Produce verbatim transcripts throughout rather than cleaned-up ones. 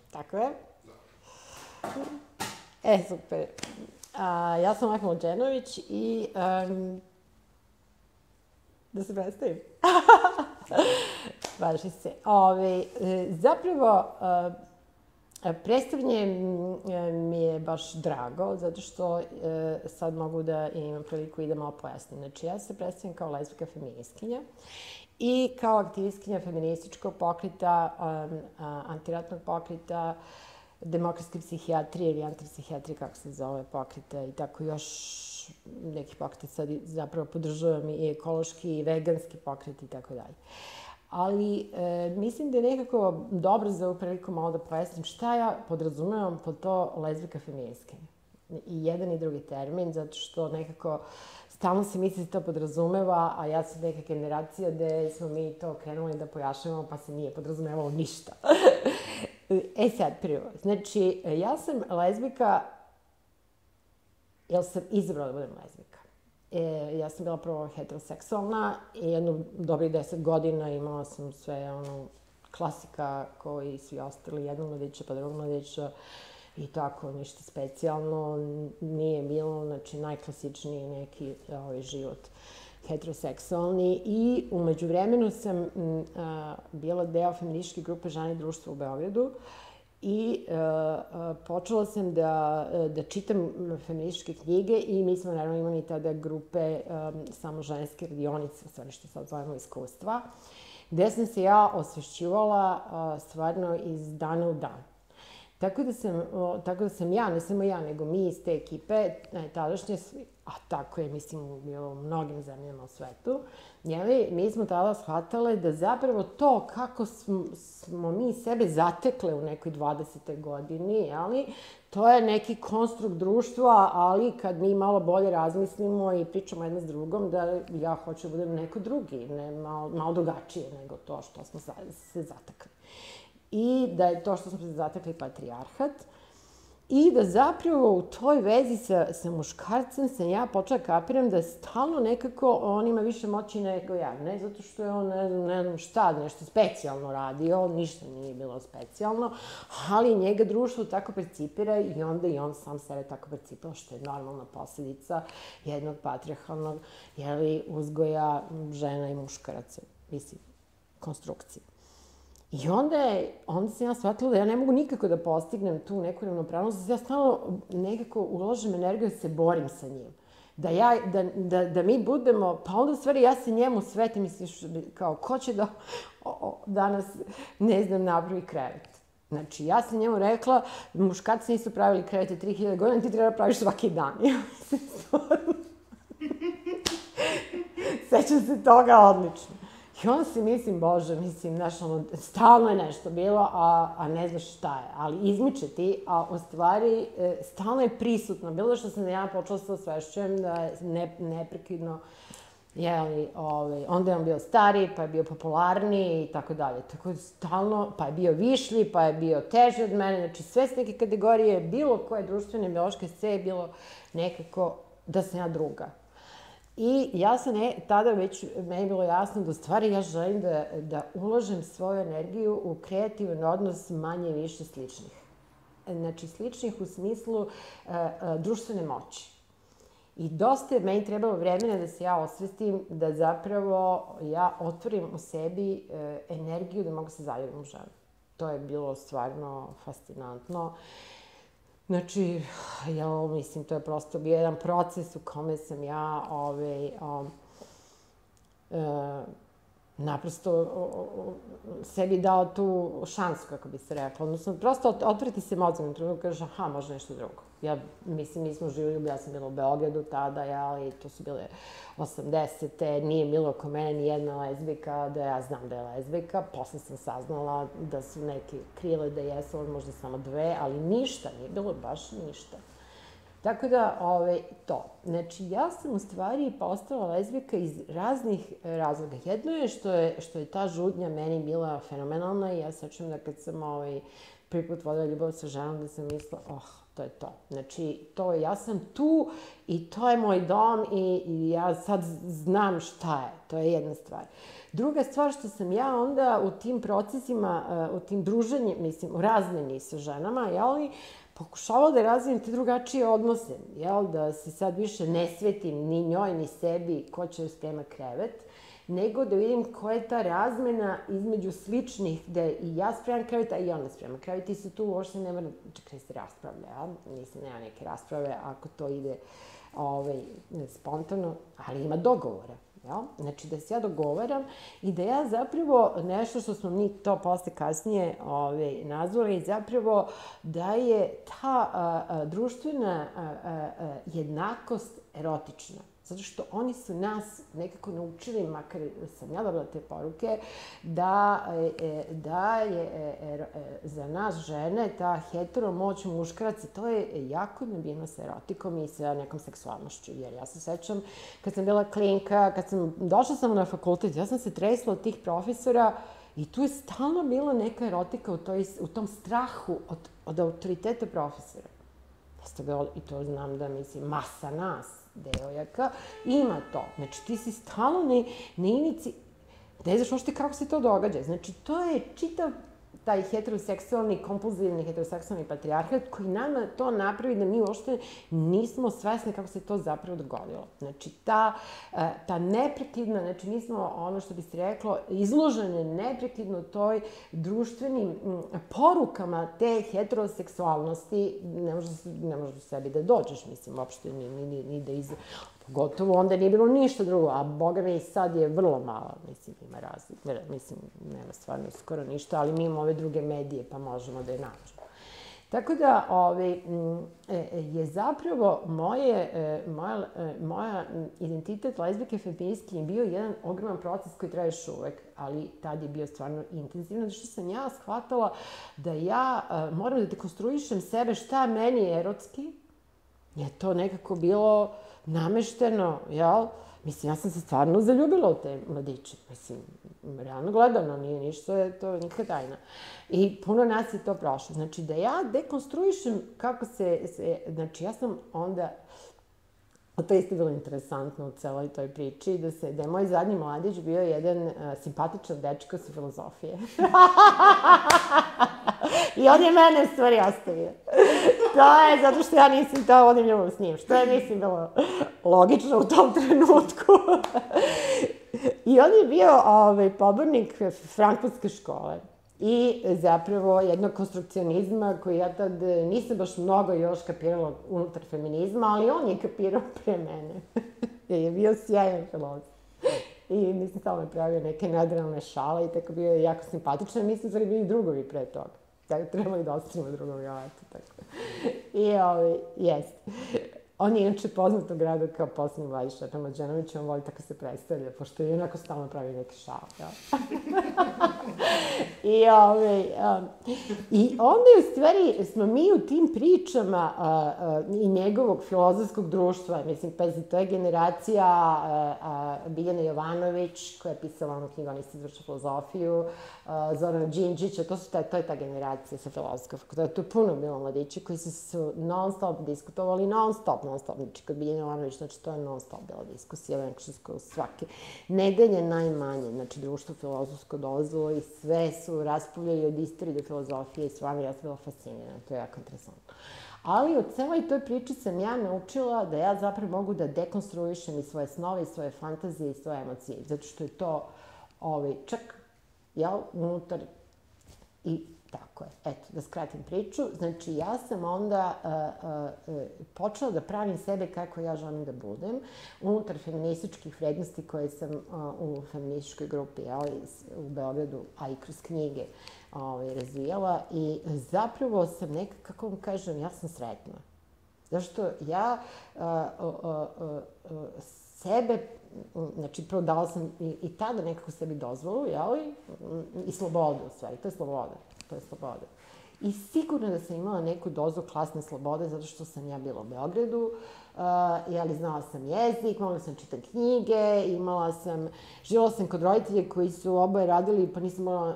Tako je? E, super. A, ja sam Mahmela Dženović i... Um, da se predstavim? Važi se. Ove, zapravo, predstavljanje mi je baš drago, zato što sad mogu da imam priliku i da malo pojasnim. Znači, ja se predstavljam kao lezbijska feministkinja i kao aktivistkinja feminističkog pokreta, antiratnog pokreta, demokratske psihijatrije ili antipsihijatrije, kako se zove, pokreta i tako još neki pokreti sad zapravo podržavam i ekološki i veganski pokret i tako dalje. Ali e, mislim da je nekako dobro za ovu priliku malo da pojasnim šta ja podrazumevam pod to lezbijska feministkinja. I jedan i drugi termin, zato što nekako stalno se misli da se to podrazumeva, a ja sam neka generacija gde smo mi to krenuli da pojašnjavamo, pa se nije podrazumevalo ništa. E sad, prvo, znači, ja sam lezbijka, jer sam izabrala da budem lezbijka. E, ja sam bila prvo heteroseksualna i jednu dobrih deset godina imala sam sve ono klasika koji svi ostali, jednog mladića pa drugog mladića i tako, ništa specijalno nije bilo, znači najklasičniji neki ovaj, život heteroseksualni i umeđu vremenu sam a, bila deo feminističke grupe Žene i društvo u Beogradu i uh, uh, počela sam da, da čitam feminističke knjige i mi smo naravno imali tada grupe um, samo ženske radionice, u stvari što sad zovemo iskustva, gde sam se ja osvešćivala uh, stvarno iz dana u dan. Tako da sam, uh, tako da sam ja, ne samo ja, nego mi iz te ekipe, tadašnje, a tako je, mislim, bilo u mnogim zemljama u svetu, jeli, mi smo tada shvatale da zapravo to kako smo, smo mi sebe zatekle u nekoj dvadesetoj godini, jeli, to je neki konstrukt društva, ali kad mi malo bolje razmislimo i pričamo jedna s drugom, da ja hoću da budem neko drugi, ne, malo, malo drugačije nego to što smo se zatekli. I da je to što smo se zatekli patrijarhat, i da zapravo u toj vezi sa, sa muškarcem sam ja počela kapiram da stalno nekako on ima više moći nego ja. Ne zato što je on ne znam, ne znam šta, nešto specijalno radio, ništa nije bilo specijalno, ali njega društvo tako percipira i onda i on sam sebe tako percipira, što je normalna posljedica jednog patrijarhalnog jeli, uzgoja žena i muškaraca, mislim, konstrukcije. I onda, je, onda sam ja shvatila da ja ne mogu nikako da postignem tu neku ravnopravnost, da ja stalno nekako uložim energiju da se borim sa njim. Da, ja, da, da, da mi budemo, pa onda u stvari ja se njemu svetim, misliš, kao ko će da o, o, danas, ne znam, napravi krevet. Znači, ja sam njemu rekla, muškarci nisu pravili krevete tri hiljade godina, ti treba da praviš svaki dan. Ja se stvarno... Sećam se toga odlično. I onda si mislim, bože, mislim, znaš, ono, stalno je nešto bilo, a, a ne znaš šta je. Ali izmiče ti, a u stvari e, stalno je prisutno. Bilo što sam ja počela se osvešćujem da je ne, neprekidno, jeli, ovaj, onda je on bio stariji, pa je bio popularniji i tako dalje. Tako da stalno, pa je bio višlji, pa je bio teži od mene. Znači, sve s neke kategorije, bilo koje društvene, biološke, sve je bilo nekako da sam ja druga. I ja sam ne, tada već, meni je bilo jasno da u stvari ja želim da, da uložem svoju energiju u kreativan odnos manje više sličnih. Znači, sličnih u smislu uh, uh, društvene moći. I dosta je meni trebalo vremena da se ja osvestim da zapravo ja otvorim u sebi uh, energiju da mogu se zaljubim u ženu. To je bilo stvarno fascinantno. Znači, ja mislim, to je prosto bio jedan proces u kome sam ja ove, o, e, naprosto o, o, sebi dao tu šansu, kako bi se rekla. Odnosno, prosto otvoriti se mozgom i trenutno kažeš, aha, može nešto drugo. Ja, mislim, mi smo živjeli, ja sam bila u Beogradu tada, ja, i to su bile osamdesete, nije bilo oko mene ni jedna lezbijka, da ja znam da je lezbijka. Posle sam saznala da su neke krile da jesu, možda samo dve, ali ništa, nije bilo baš ništa. Tako da, ove, to. Znači, ja sam u stvari postala lezbijka iz raznih razloga. Jedno je što je, što je ta žudnja meni bila fenomenalna i ja sećam da kad sam ovaj, prvi put vodila ljubav sa ženom, da sam mislila, oh, to je to. Znači, to je, ja sam tu i to je moj dom i, i ja sad znam šta je. To je jedna stvar. Druga stvar što sam ja onda u tim procesima, u tim druženjima, mislim, u razmeni sa ženama, jel, pokušavala da razvijem te drugačije odnose, jel, da se sad više ne svetim ni njoj, ni sebi ko će sprema krevet, nego da vidim koja je ta razmena između sličnih, da i ja spremam krevet, a i ona sprema krevet, i se tu uopšte ne mora, čekaj, se raspravlja, jel? Mislim, nema neke rasprave ako to ide ovaj, spontano, ali ima dogovora. Ja? Znači, da se ja dogovaram i da ja zapravo, nešto što smo mi to posle kasnije ove, nazvali, zapravo da je ta a, a, društvena a, a, a, jednakost erotična. Zato što oni su nas nekako naučili, makar sam ja dobila te poruke, da, da je za nas žene ta hetero moć muškaraca, to je jako nabijeno sa erotikom i sa nekom seksualnošću. Jer ja se sećam, kad sam bila klinka, kad sam došla samo na fakultet, ja sam se tresla od tih profesora i tu je stalno bila neka erotika u, toj, u tom strahu od, od autoriteta profesora. I to znam da, mislim, masa nas, devojaka, ima to. Znači, ti si stalno na, na inici, ne znaš ošte kako se to događa. Znači, to je čitav taj heteroseksualni, kompulzivni heteroseksualni patrijarhat koji nama to napravi da mi uopšte nismo svesni kako se to zapravo dogodilo. Znači, ta, ta neprekidna, znači, mi smo, ono što bi se reklo, izložene neprekidno toj društvenim porukama te heteroseksualnosti, ne možeš, ne možeš u sebi da dođeš, mislim, uopšte ni, ni, ni da iz... Pogotovo onda nije bilo ništa drugo, a boga mi sad je vrlo malo, mislim, ima razlika, mislim, nema stvarno skoro ništa, ali mi imamo ove druge medije, pa možemo da je nađemo. Tako da, ove, je zapravo moje, moja, moja identitet lezbijke feministkinje bio jedan ogroman proces koji traje još uvek, ali tad je bio stvarno intenzivno, zato što sam ja shvatala da ja moram da dekonstruišem sebe šta meni je erotski, je to nekako bilo namešteno, jel? Mislim, ja sam se stvarno zaljubila u te mladiće. Mislim, realno gledano, nije ništa, je to nikakva tajna. I puno nas je to prošlo. Znači, da ja dekonstruišem kako se, se znači, ja sam onda, to je isto bilo interesantno u celoj toj priči, da, se, da je moj zadnji mladić bio jedan uh, simpatičan dečko sa filozofije. I on je mene u stvari ostavio. To je zato što ja nisam to vodim ljubav s njim. Što je, mislim, bilo logično u tom trenutku. I on je bio ovaj, pobornik frankfurtske škole. I zapravo jednog konstrukcionizma koji ja tad nisam baš mnogo još kapirala unutar feminizma, ali on je kapirao pre mene. Jer je bio sjajan filozof. I mislim, samo je pravio neke nadrealne šale i tako bio je jako simpatičan. Mi smo stvari bili drugovi pre toga. Tako trebali da ostavimo drugovi, ali eto tako. I ovaj, jest. On je inače poznat u gradu kao posljednji Vladić Šepan Mlađenović, on voli tako se predstavlja, pošto je onako stalno pravi neke šale. Ja. I, ove, um, I onda je u stvari, smo mi u tim pričama uh, uh, i njegovog filozofskog društva, mislim, pazi, to je generacija uh, uh, Biljana Jovanović, koja je pisala onu knjigu, on je izvršao filozofiju, uh, Zorana Đinđića, to, su ta, to je ta generacija sa filozofskog fakulteta. To je puno bilo mladića koji su, su non stop diskutovali, non stop, non stop, znači kod Biljana Jovanović, znači to je non stop bila diskusija, nekako svake nedelje najmanje, znači društvo filozofsko dolazilo i sve su raspravljali od istorije do filozofije i stvarno ja sam bila fascinirana, to je jako interesantno. Ali od celoj toj priči sam ja naučila da ja zapravo mogu da dekonstruišem i svoje snove, i svoje fantazije, i svoje emocije, zato što je to ovaj, čak, jel, unutar i tako je. Eto, da skratim priču. Znači, ja sam onda uh, uh, počela da pravim sebe kako ja želim da budem unutar feminističkih vrednosti koje sam uh, u feminističkoj grupi, ali, u Beogradu, a i kroz knjige ovaj, razvijala. I zapravo sam neka, kako vam kažem, ja sam sretna. Zašto ja uh, uh, uh, uh, sebe, znači, prvo dala sam i, i tada nekako sebi dozvolu, jeli? I slobodu, u stvari, to je sloboda. To je sloboda. I sigurno da sam imala neku dozu klasne slobode, zato što sam ja bila u Beogradu, uh, jeli, znala sam jezik, mogla sam čitati knjige, imala sam, živjela sam kod roditelja koji su oboje radili, pa nisam morala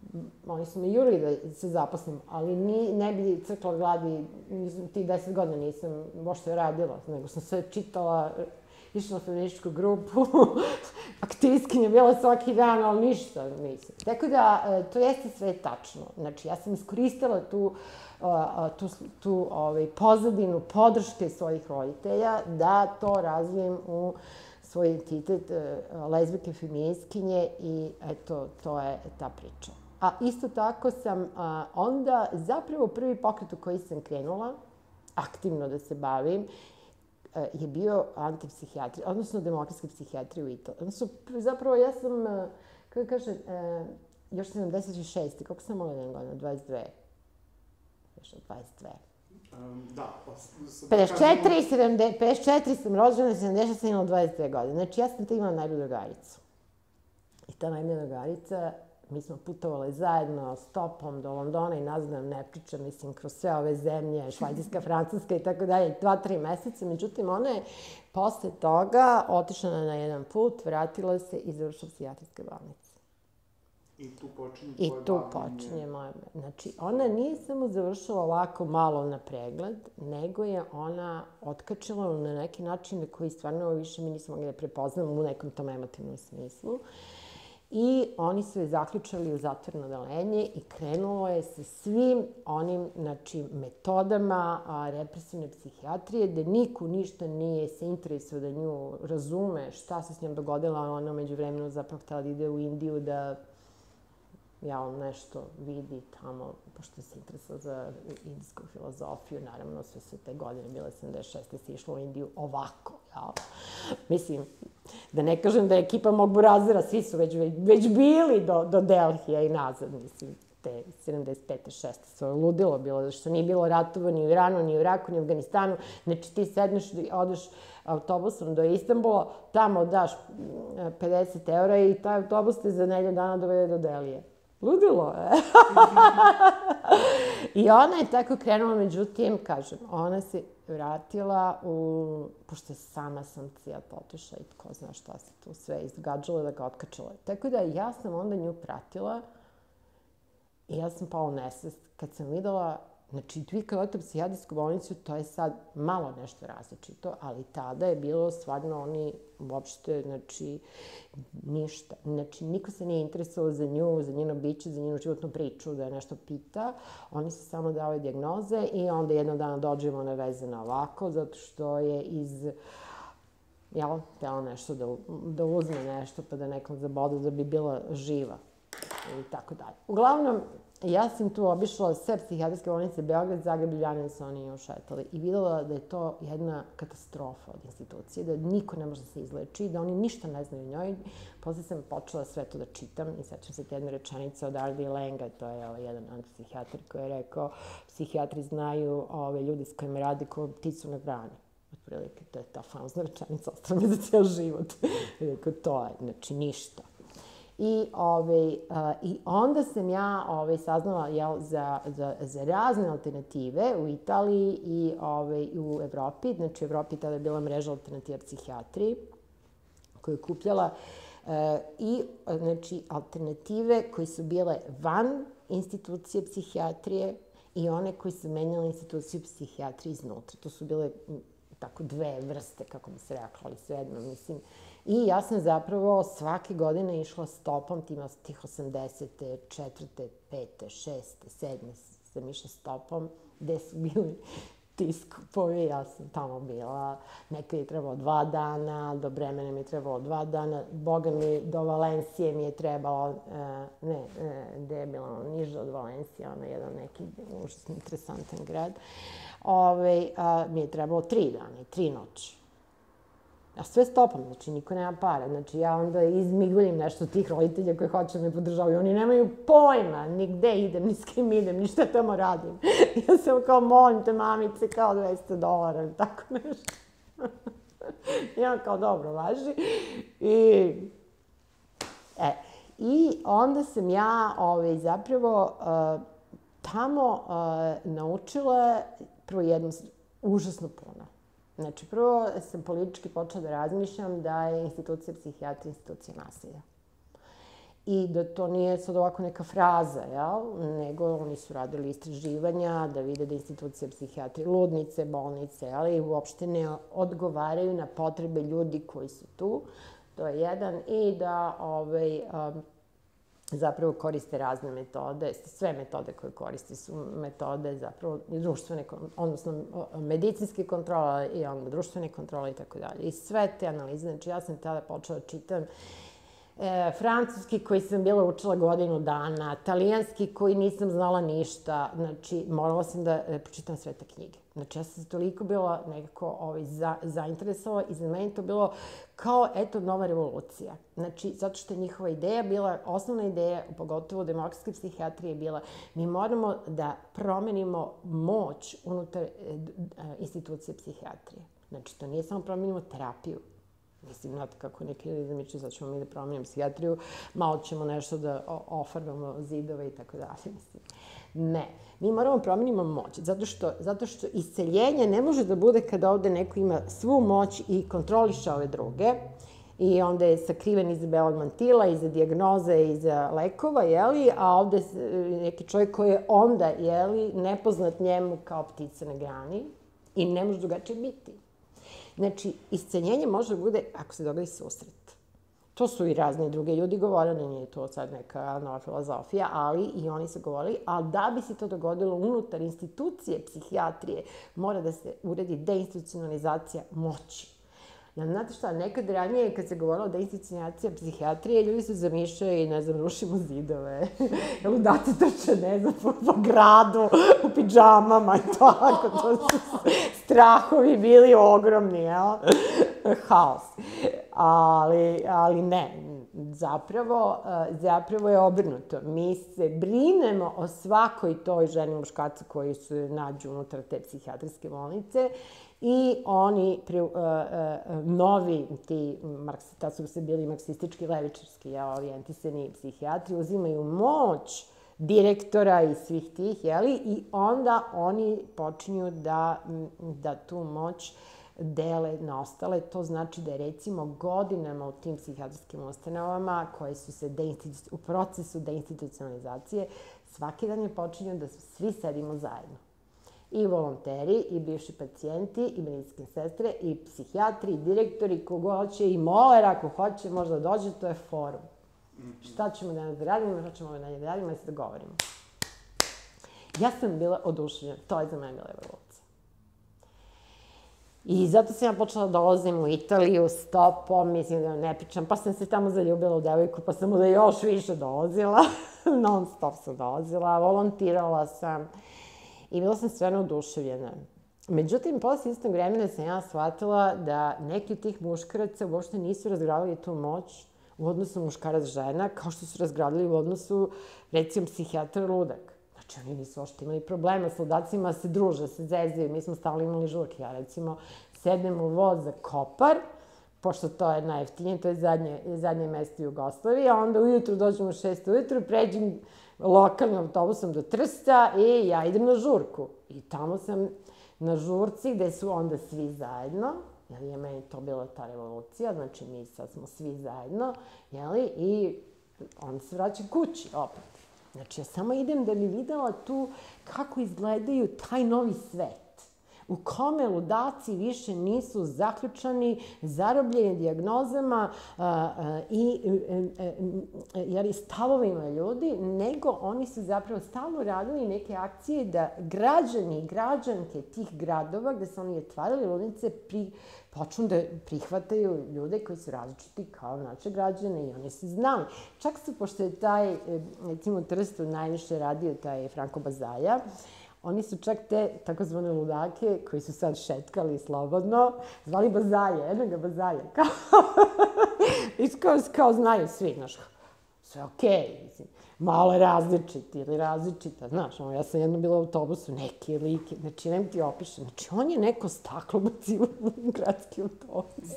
oni su me jurili da se zaposlim, ali ni, ne bi crkla gladi, nisam, tih deset godina nisam uopšte radila, nego sam sve čitala, išla na feminističku grupu, aktivistkinja bila svaki dan, ali ništa nisam. Tako da, to jeste sve tačno. Znači, ja sam iskoristila tu, tu, tu ovaj, pozadinu podrške svojih roditelja da to razvijem u svoj identitet lezbijke, feministkinje i eto, to je ta priča. A isto tako sam a, onda zapravo prvi pokret u koji sam krenula, aktivno da se bavim, a, je bio antipsihijatrija, odnosno demokratska psihijatrija u Italiji. Odnosno, zapravo ja sam, a, kako kažem, a, još sedamdeset šeste. Koliko sam mogla jedan godina? dvadeset dve. Još dvadeset dve. Um, da, pa... pedeset četiri, sedamdeset, pedeset četiri sam rođena, sedamdeset sam imala dvadeset dve godine. Znači, ja sam te imala najbolju drugaricu. I ta najbolja drugarica, mi smo putovali zajedno stopom do Londona i nazad, ne pričam, mislim, kroz sve ove zemlje, Švajcarska, Francuska i tako dalje, dva, tri meseca. Međutim, ona je posle toga otišla na jedan put, vratila se i završila psihijatrijske bolnice. I tu počinje I tvoje tu bavljenje. počinje moje... Znači, ona nije samo završila ovako malo na pregled, nego je ona otkačila na neki način na koji stvarno više mi nismo mogli da prepoznamo u nekom tom emotivnom smislu. I oni su je zaključali u zatvoreno odeljenje i krenulo je sa svim onim, znači, metodama a, represivne psihijatrije, gde niko ništa nije se interesuo da nju razume šta se s njom dogodila, ona među vremenu zapravo htjela da ide u Indiju da ja on nešto vidi tamo, pošto se interesuo za indijsku filozofiju, naravno sve su te godine, bile sedamdeset šeste se išlo u Indiju ovako, ja. Mislim, da ne kažem da je ekipa mog burazera, svi su već, već bili do, do Delhija i nazad, mislim, te sedamdeset pete šeste su ludilo bilo, zato što nije bilo ratova ni u Iranu, ni u Iraku, ni u Afganistanu. Znači, ti sedneš, odeš autobusom do Istanbula, tamo daš pedeset eura i taj autobus te za nedelju dana dovede do Delhije. Ludilo, e? I ona je tako krenula, međutim, kažem, ona se vratila u... Pošto sama sam cijat otišla i tko zna šta se tu sve izgađala da ga otkačala. Tako da ja sam onda nju pratila i ja sam pala u nesvest. Kad sam videla, znači, vi kad odete u psihijatrijsku bolnicu, to je sad malo nešto različito, ali tada je bilo stvarno oni uopšte, znači, ništa. Znači, niko se nije interesovao za nju, za njeno biće, za njenu životnu priču, da je nešto pita. Oni su samo dali dijagnoze i onda jednog dana dođemo na vezana ovako, zato što je iz... Jel, htjela nešto da, da uzme nešto pa da nekom zabodu da bi bila živa i tako dalje. Uglavnom, ja sam tu obišla sve psihijatrijske bolnice, Beograd, Zagreb, Ljubljana su oni još šetali i videla da je to jedna katastrofa od institucije, da niko ne može da se izleči, da oni ništa ne znaju o njoj. Posle sam počela sve to da čitam i sećam se te jedne rečenice od Ardi Lenga, to je ovaj, jedan antipsihijatar koji je rekao psihijatri znaju ove, ljudi s kojima radi ko pticu na grani. Otprilike, to je ta famozna rečenica, ostala mi za cijel život. Rekao, to je, znači, ništa. I, ove, uh, I onda sam ja ove, saznala jel, za, za, za razne alternative u Italiji i ove, u Evropi. Znači, u Evropi tada je bila mreža alternativa psihijatriji koja je kupljala uh, i znači, alternative koje su bile van institucije psihijatrije i one koji su menjale instituciju psihijatrije iznutra. To su bile tako dve vrste, kako bi se rekla, ali svejedno, mislim. I ja sam zapravo svake godine išla stopom, tih osamdesete, četvrte, pete, šeste, sedme sam išla stopom, gde su bili ti skupovi, ja sam tamo bila. Nekad je trebalo dva dana, do Bremena mi je trebalo dva dana, boga mi, do Valencije mi je trebalo, ne, gde je bilo niže od Valencije, ono jedan neki užasno interesantan grad, ove, a, mi je trebalo tri dana i tri noći. A sve stopom, znači niko nema para. Znači ja onda izmiguljim nešto od tih roditelja koji hoće da me podržavaju. Oni nemaju pojma ni gde idem, ni s kim idem, ni šta tamo radim. Ja sam kao, molim te mamice, kao dvesta dolara ili tako nešto. I on kao, dobro, važi. I, e, i onda sam ja ovaj, zapravo uh, tamo uh, naučila prvo jednu užasno puno. Znači, prvo sam politički počela da razmišljam da je institucija psihijatrije institucija nasilja. i da to nije sad ovako neka fraza, jel? Nego oni su radili istraživanja da vide da institucije psihijatrije, ludnice, bolnice, ali uopšte ne odgovaraju na potrebe ljudi koji su tu, to je jedan, i da ovaj, um, zapravo koriste razne metode, sve metode koje koriste su metode zapravo društvene, odnosno medicinske kontrole i onda društvene kontrole i tako dalje. I sve te analize, znači ja sam tada počela da čitam E, francuski koji sam bila učila godinu dana, talijanski koji nisam znala ništa, znači morala sam da e, pročitam sve te knjige. Znači ja sam se toliko bila nekako ovaj, za, zainteresovala i za mene to bilo kao, eto, nova revolucija. Znači, zato što je njihova ideja bila, osnovna ideja, pogotovo demokratske psihijatrije, bila mi moramo da promenimo moć unutar e, institucije psihijatrije. Znači, to nije samo promenimo terapiju. Mislim, znate kako neki ljudi zamišljaju, sad ćemo mi da promijenimo psihijatriju, malo ćemo nešto da ofarbamo zidove i tako dalje, mislim. Ne, mi moramo promijenimo moć, zato što, zato što isceljenje ne može da bude kada ovde neko ima svu moć i kontroliše ove druge, i onda je sakriven iza belog mantila, iza dijagnoze, iza lekova, jeli, a ovde neki čovjek koji je onda, jeli, nepoznat njemu kao ptica na grani i ne može drugačije biti. Znači, isceljenje može da bude ako se dogodi susret. To su i razni drugi ljudi govorili, nije to sad neka nova filozofija, ali i oni su govorili, ali da bi se to dogodilo unutar institucije psihijatrije, mora da se uredi deinstitucionalizacija moći. Ja, znate šta, nekad ranije kad se govorilo o deinstitucionalizaciji psihijatrije, ljudi su zamišljali, ne znam, rušimo zidove, ludaci trče, ne znam, po, po gradu, u pidžamama i tako, to su strahovi bili ogromni, jel? Haos. Ali, ali ne, zapravo, zapravo je obrnuto. Mi se brinemo o svakoj toj ženi muškarcu koji se nađu unutar te psihijatrijske bolnice i oni, pri, uh, uh, novi, ti, tad su se bili marksistički, levičarski, ja, orijentisani psihijatri, uzimaju moć direktora i svih tih, jeli, i onda oni počinju da, da tu moć dele na ostale. To znači da je, recimo, godinama u tim psihijatrijskim ustanovama koje su se u procesu deinstitucionalizacije, svaki dan je počinju da svi sedimo zajedno. I volonteri, i bivši pacijenti, i medicinske sestre, i psihijatri, i direktori, kogo hoće, i moler ako hoće, možda dođe, to je forum. Šta ćemo danas da radimo, šta ćemo danas da radimo, da se dogovorimo. Ja sam bila oduševljena, to je za mene bila revolucija. I zato sam ja počela da dolazim u Italiju stopom, mislim da ne pričam, pa sam se tamo zaljubila u devojku, pa sam da još više dolazila, non stop sam dolazila, volontirala sam i bila sam stvarno oduševljena. Međutim, posle istog vremena sam ja shvatila da neki od tih muškaraca uopšte nisu razgradili tu moć u odnosu muškarac-žena, kao što su razgradili u odnosu, recimo, psihijatar-ludak. Znači, oni nisu ošte imali problema s ludacima, se druže, se zezaju, mi smo stalno imali žurke. Ja, recimo, sednem u voz za Kopar, pošto to je najjeftinije, to je zadnje, zadnje mesto u Jugoslaviji, a onda ujutru dođem u šest ujutru, pređem lokalnim autobusom do Trsta i ja idem na žurku. I tamo sam na žurci gde su onda svi zajedno, jer je meni to bila ta revolucija, znači mi sad smo svi zajedno, jeli, i onda se vraćam kući opet. Znači, ja samo idem da bi videla tu kako izgledaju taj novi svet, u kome ludaci više nisu zaključani, zarobljeni dijagnozama i jer stavovima ljudi, nego oni su zapravo stalno radili neke akcije da građani i građanke tih gradova gde su oni otvarali ludnice pri, počnu da prihvataju ljude koji su različiti kao naše građane i oni su znali. Čak su, pošto je taj, recimo u Trstu najviše radio taj Franko Bazaja, oni su čak te takozvane ludake koji su sad šetkali slobodno, zvali Bazaje, jednoga Bazaja. Kao, kao, kao znaju svi, znaš, sve okej, mislim. Malo je različit ili različita, znaš, ja sam jedno bila u autobusu, neki like, znači, nem ti opišem, znači, on je neko staklo bacio u gradski autobus.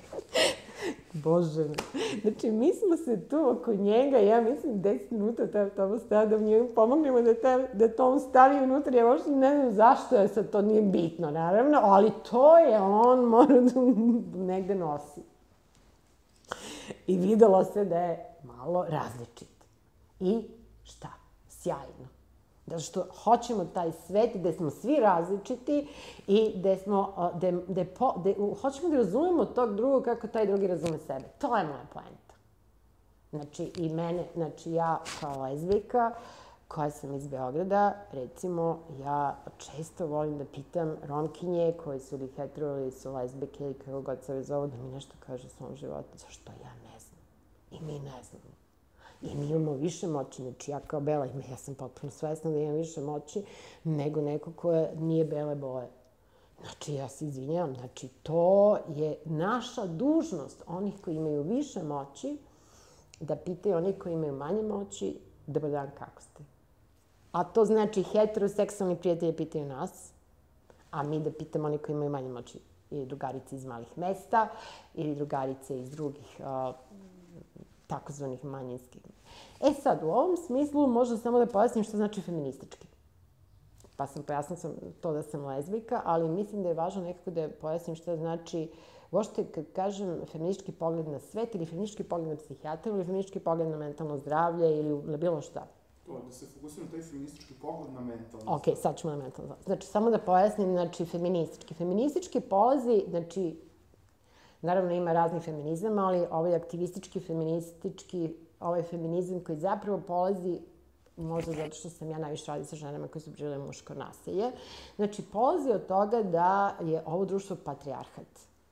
Bože, znači, mi smo se tu oko njega, ja mislim, deset minuta taj autobus tada da njemu pomognemo da, ta, da to on stavi unutra, ja možda ne znam zašto je sad, to nije bitno, naravno, ali to je on mora da negde nosi. I videlo se da je malo različit. I šta? Sjajno. Zato što hoćemo taj svet gde smo svi različiti i gde smo, gde, gde, po, gde hoćemo da razumemo tog drugog kako taj drugi razume sebe. To je moja poenta. Znači, i mene, znači ja kao lezbijka, koja sam iz Beograda, recimo, ja često volim da pitam Romkinje koje su ili hetero ili su lezbijke ili kako god se zovu, da mi nešto kaže o svom životu, zašto ja ne znam. I mi ne znamo. I mi imamo više moći, znači ja kao bela, ja sam potpuno svesna da imam više moći nego neko koja nije bele boje. Znači, ja se izvinjam, znači to je naša dužnost, onih koji imaju više moći, da pitaju onih koji imaju manje moći, dobar dan, kako ste? A to znači heteroseksualni prijatelji pitaju nas, a mi da pitamo oni koji imaju manje moći, ili drugarice iz malih mesta, ili drugarice iz drugih uh, takozvanih manjinskih. E sad, u ovom smislu možda samo da pojasnim što znači feministički. Pa sam pojasnila sam to da sam lezbijka, ali mislim da je važno nekako da pojasnim što znači, uopšte kad kažem feministički pogled na svet ili feministički pogled na psihijatriju ili feministički pogled na mentalno zdravlje ili na bilo šta. To, da se fokusira na taj feministički pogled na mentalno zdravlje. Ok, sad ćemo na mentalno zdravlje. Znači, samo da pojasnim, znači, feministički. Feministički polazi, znači, naravno ima raznih feminizama, ali ovaj aktivistički, feministički, ovaj feminizam koji zapravo polazi, možda zato što sam ja najviše radila sa ženama koje su preživele muško nasilje, znači polazi od toga da je ovo društvo patrijarhat.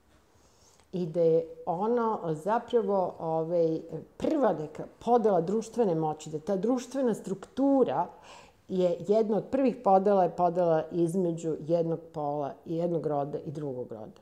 I da je ono zapravo ovaj, prva neka podela društvene moći, da ta društvena struktura je jedna od prvih podela je podela između jednog pola i jednog roda i drugog roda.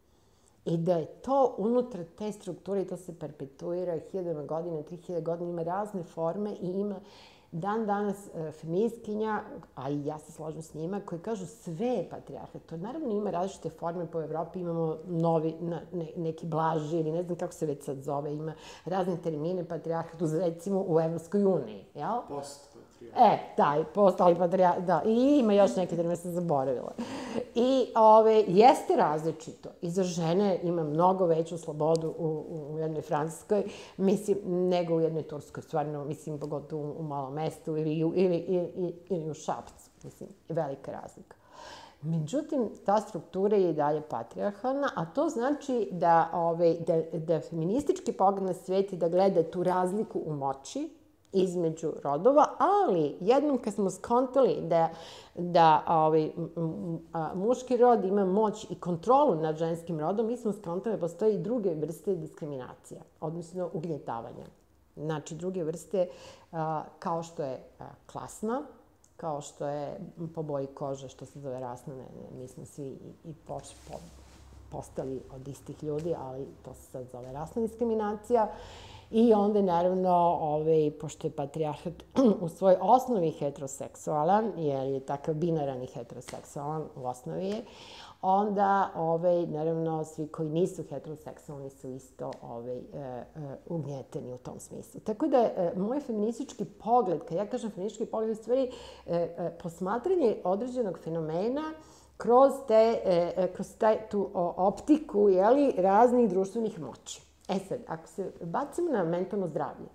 I da je to unutar te strukture, i to se perpetuira hiljadama godina, tri hiljade godina, ima razne forme i ima dan danas e, feministkinja, a i ja se složim s njima, koji kažu sve je patrijarhat. To naravno ima različite forme po Evropi, imamo novi, na, ne, neki blaži ili ne znam kako se već sad zove, ima razne termine patrijarhatu, recimo u Evropskoj uniji, jel? Post. E, taj, postali patrijarhat, da, i ima još neke termine, sam zaboravila. I, ove, jeste različito. I za žene ima mnogo veću slobodu u, u jednoj Francuskoj, mislim, nego u jednoj Turskoj, stvarno, mislim, pogotovo u, u malom mestu ili, ili, ili, ili u Šapcu, mislim, velika razlika. Međutim, ta struktura je i dalje patrijarhalna, a to znači da, ove, da, da feministički pogled na svijet i da gleda tu razliku u moći između rodova, ali jednom kad smo skontali da, da ovaj, muški rod ima moć i kontrolu nad ženskim rodom, mi smo skontali da postoje i druge vrste diskriminacija, odnosno ugnjetavanja. Znači, druge vrste a, kao što je a, klasna, kao što je po boji kože, što se zove rasna, ne, ne, mi smo svi i, i poč, po, postali od istih ljudi, ali to se sad zove rasna diskriminacija. I onda, naravno, ovaj, pošto je patrijarhat u svojoj osnovi heteroseksualan, jer je takav binaran i heteroseksualan u osnovi je, onda, ovaj, naravno, svi koji nisu heteroseksualni su isto ovaj, e, e, ugnjeteni u tom smislu. Tako da, e, moj feministički pogled, kad ja kažem feministički pogled, u stvari e, e, posmatranje određenog fenomena kroz, te, e, kroz taj, tu o, optiku, jeli, raznih društvenih moći. E sad, ako se bacimo na mentalno zdravlje,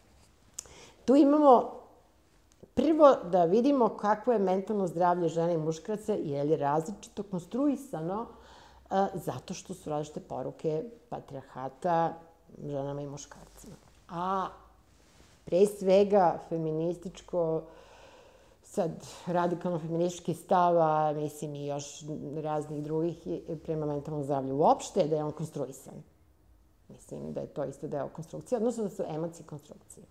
tu imamo prvo da vidimo kakvo je mentalno zdravlje žene i muškaraca, jer je različito konstruisano a, zato što su različite poruke patrijarhata ženama i muškarcima. A pre svega feminističko, sad radikalno feministički stava, mislim i još raznih drugih prema mentalnom zdravlju uopšte, da je on konstruisan. Mislim da je to isto deo konstrukcije, odnosno da su emocije konstrukcije.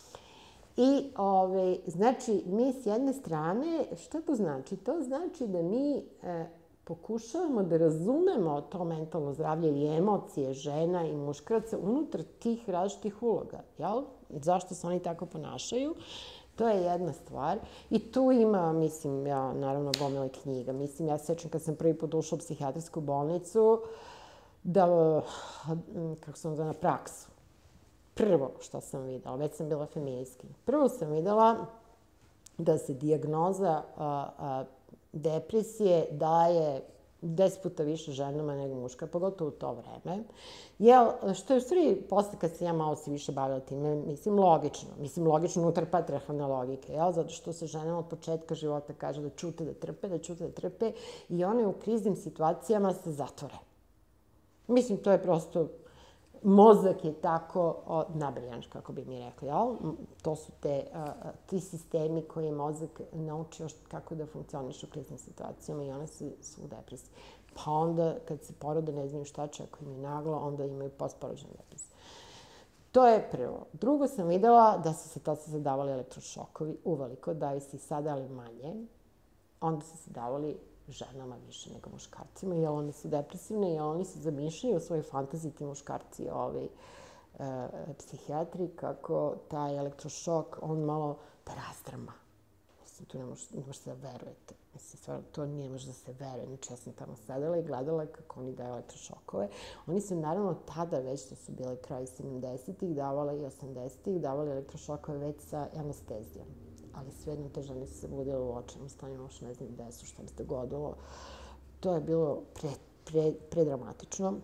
I, ove, znači, mi s jedne strane, što to znači? To znači da mi e, pokušavamo da razumemo to mentalno zdravlje ili emocije žena i muškaraca unutar tih različitih uloga, jel? Zašto se oni tako ponašaju? To je jedna stvar. I tu ima, mislim, ja, naravno, gomile knjiga. Mislim, ja se sjećam kad sam prvi put ušla u psihijatrijsku bolnicu, da, kako sam zove, na praksu. Prvo što sam videla, već sam bila feministkinja, prvo sam videla da se dijagnoza a, a, depresije daje deset puta više ženama nego muška, pogotovo u to vreme. Jel, što je u stvari, posle kad se ja malo se više bavila time, mislim, logično. Mislim, logično unutar patrijarhalne logike, jel? Zato što se ženama od početka života kaže da ćute da trpe, da ćute da trpe i one u kriznim situacijama se zatvore. Mislim, to je prosto, mozak je tako nabrijan, kako bi mi rekli, jel? To su te, ti sistemi koji je mozak naučio kako da funkcioniš u kriznim situacijama i one su u depresiji. Pa onda, kad se porode, ne znaju šta će, ako imaju naglo, onda imaju postporođenu depresiju. To je prvo. Drugo sam videla da su se to se zadavali elektrošokovi, uveliko, daju se i sada, ali manje. Onda su se davali ženama više nego muškarcima, jer one su depresivne, jer oni su zamišljeni u svojoj fantaziji, ti muškarci, ovi e, psihijatri, kako taj elektrošok, on malo te razdrama. Mislim, tu ne možete da verujete. Mislim, stvarno, to nije može da se veruje. Znači, ja sam tamo sedela i gledala kako oni daju elektrošokove. Oni su, naravno, tada već, to su bile kraj sedamdesetih, davali i osamdesetih, davali elektrošokove već sa anestezijom. Ali svejedno te žene su se budile u očajnom stanju, još ne znam gde su, šta bi se dogodilo. To je bilo pre, pre, predramatično.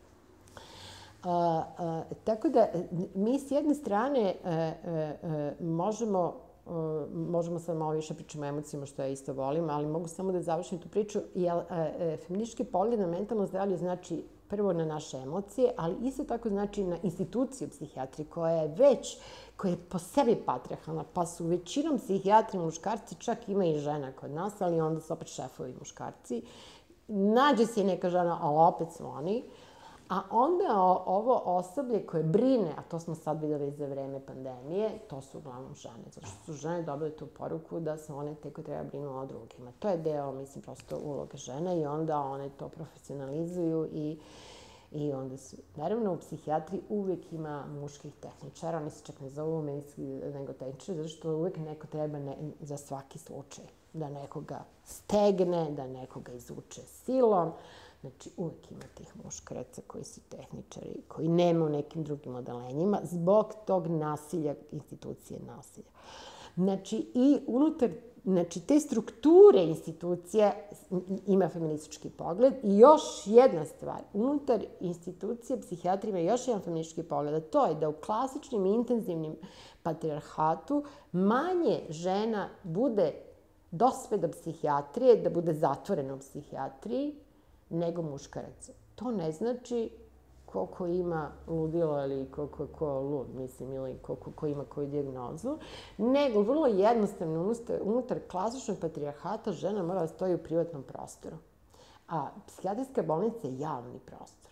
A, a, tako da, mi s jedne strane a, a, a, možemo možemo sad malo više pričamo o emocijama, što ja isto volim, ali mogu samo da završim tu priču. Jer feministički pogled na mentalno zdravlje znači prvo na naše emocije, ali isto tako znači na instituciju psihijatrije koja je već, koja je po sebi patrijarhalna, pa su većinom psihijatri muškarci, čak ima i žena kod nas, ali onda su opet šefovi muškarci. Nađe se i neka žena, ali opet su oni. A onda ovo osoblje koje brine, a to smo sad videli za vreme pandemije, to su uglavnom žene. Zato što su žene dobile tu poruku da su one te koje treba brinu o drugima. To je deo, mislim, prosto uloga žena i onda one to profesionalizuju i, i onda su... Naravno, u psihijatriji uvijek ima muških tehničara, oni se čak ne zovu medicinski nego tehničari, zato što uvijek neko treba ne, za svaki slučaj. Da nekoga stegne, da nekoga izvuče silom. Znači, uvijek ima tih muškaraca koji su tehničari, koji nema u nekim drugim odelenjima, zbog tog nasilja, institucije nasilja. Znači, i unutar znači, te strukture institucije ima feministički pogled. I još jedna stvar, unutar institucije psihijatrije ima još jedan feministički pogled, a to je da u klasičnim i intenzivnim patrijarhatu manje žena bude dospe do psihijatrije, da bude zatvorena u psihijatriji, nego muškaraca. To ne znači koliko ima ludilo ili koliko je ko lud, mislim, ili koliko ko ima koju dijagnozu, nego vrlo jednostavno unutar klasičnog patrijarhata žena mora da stoji u privatnom prostoru. A psihijatrijska bolnica je javni prostor.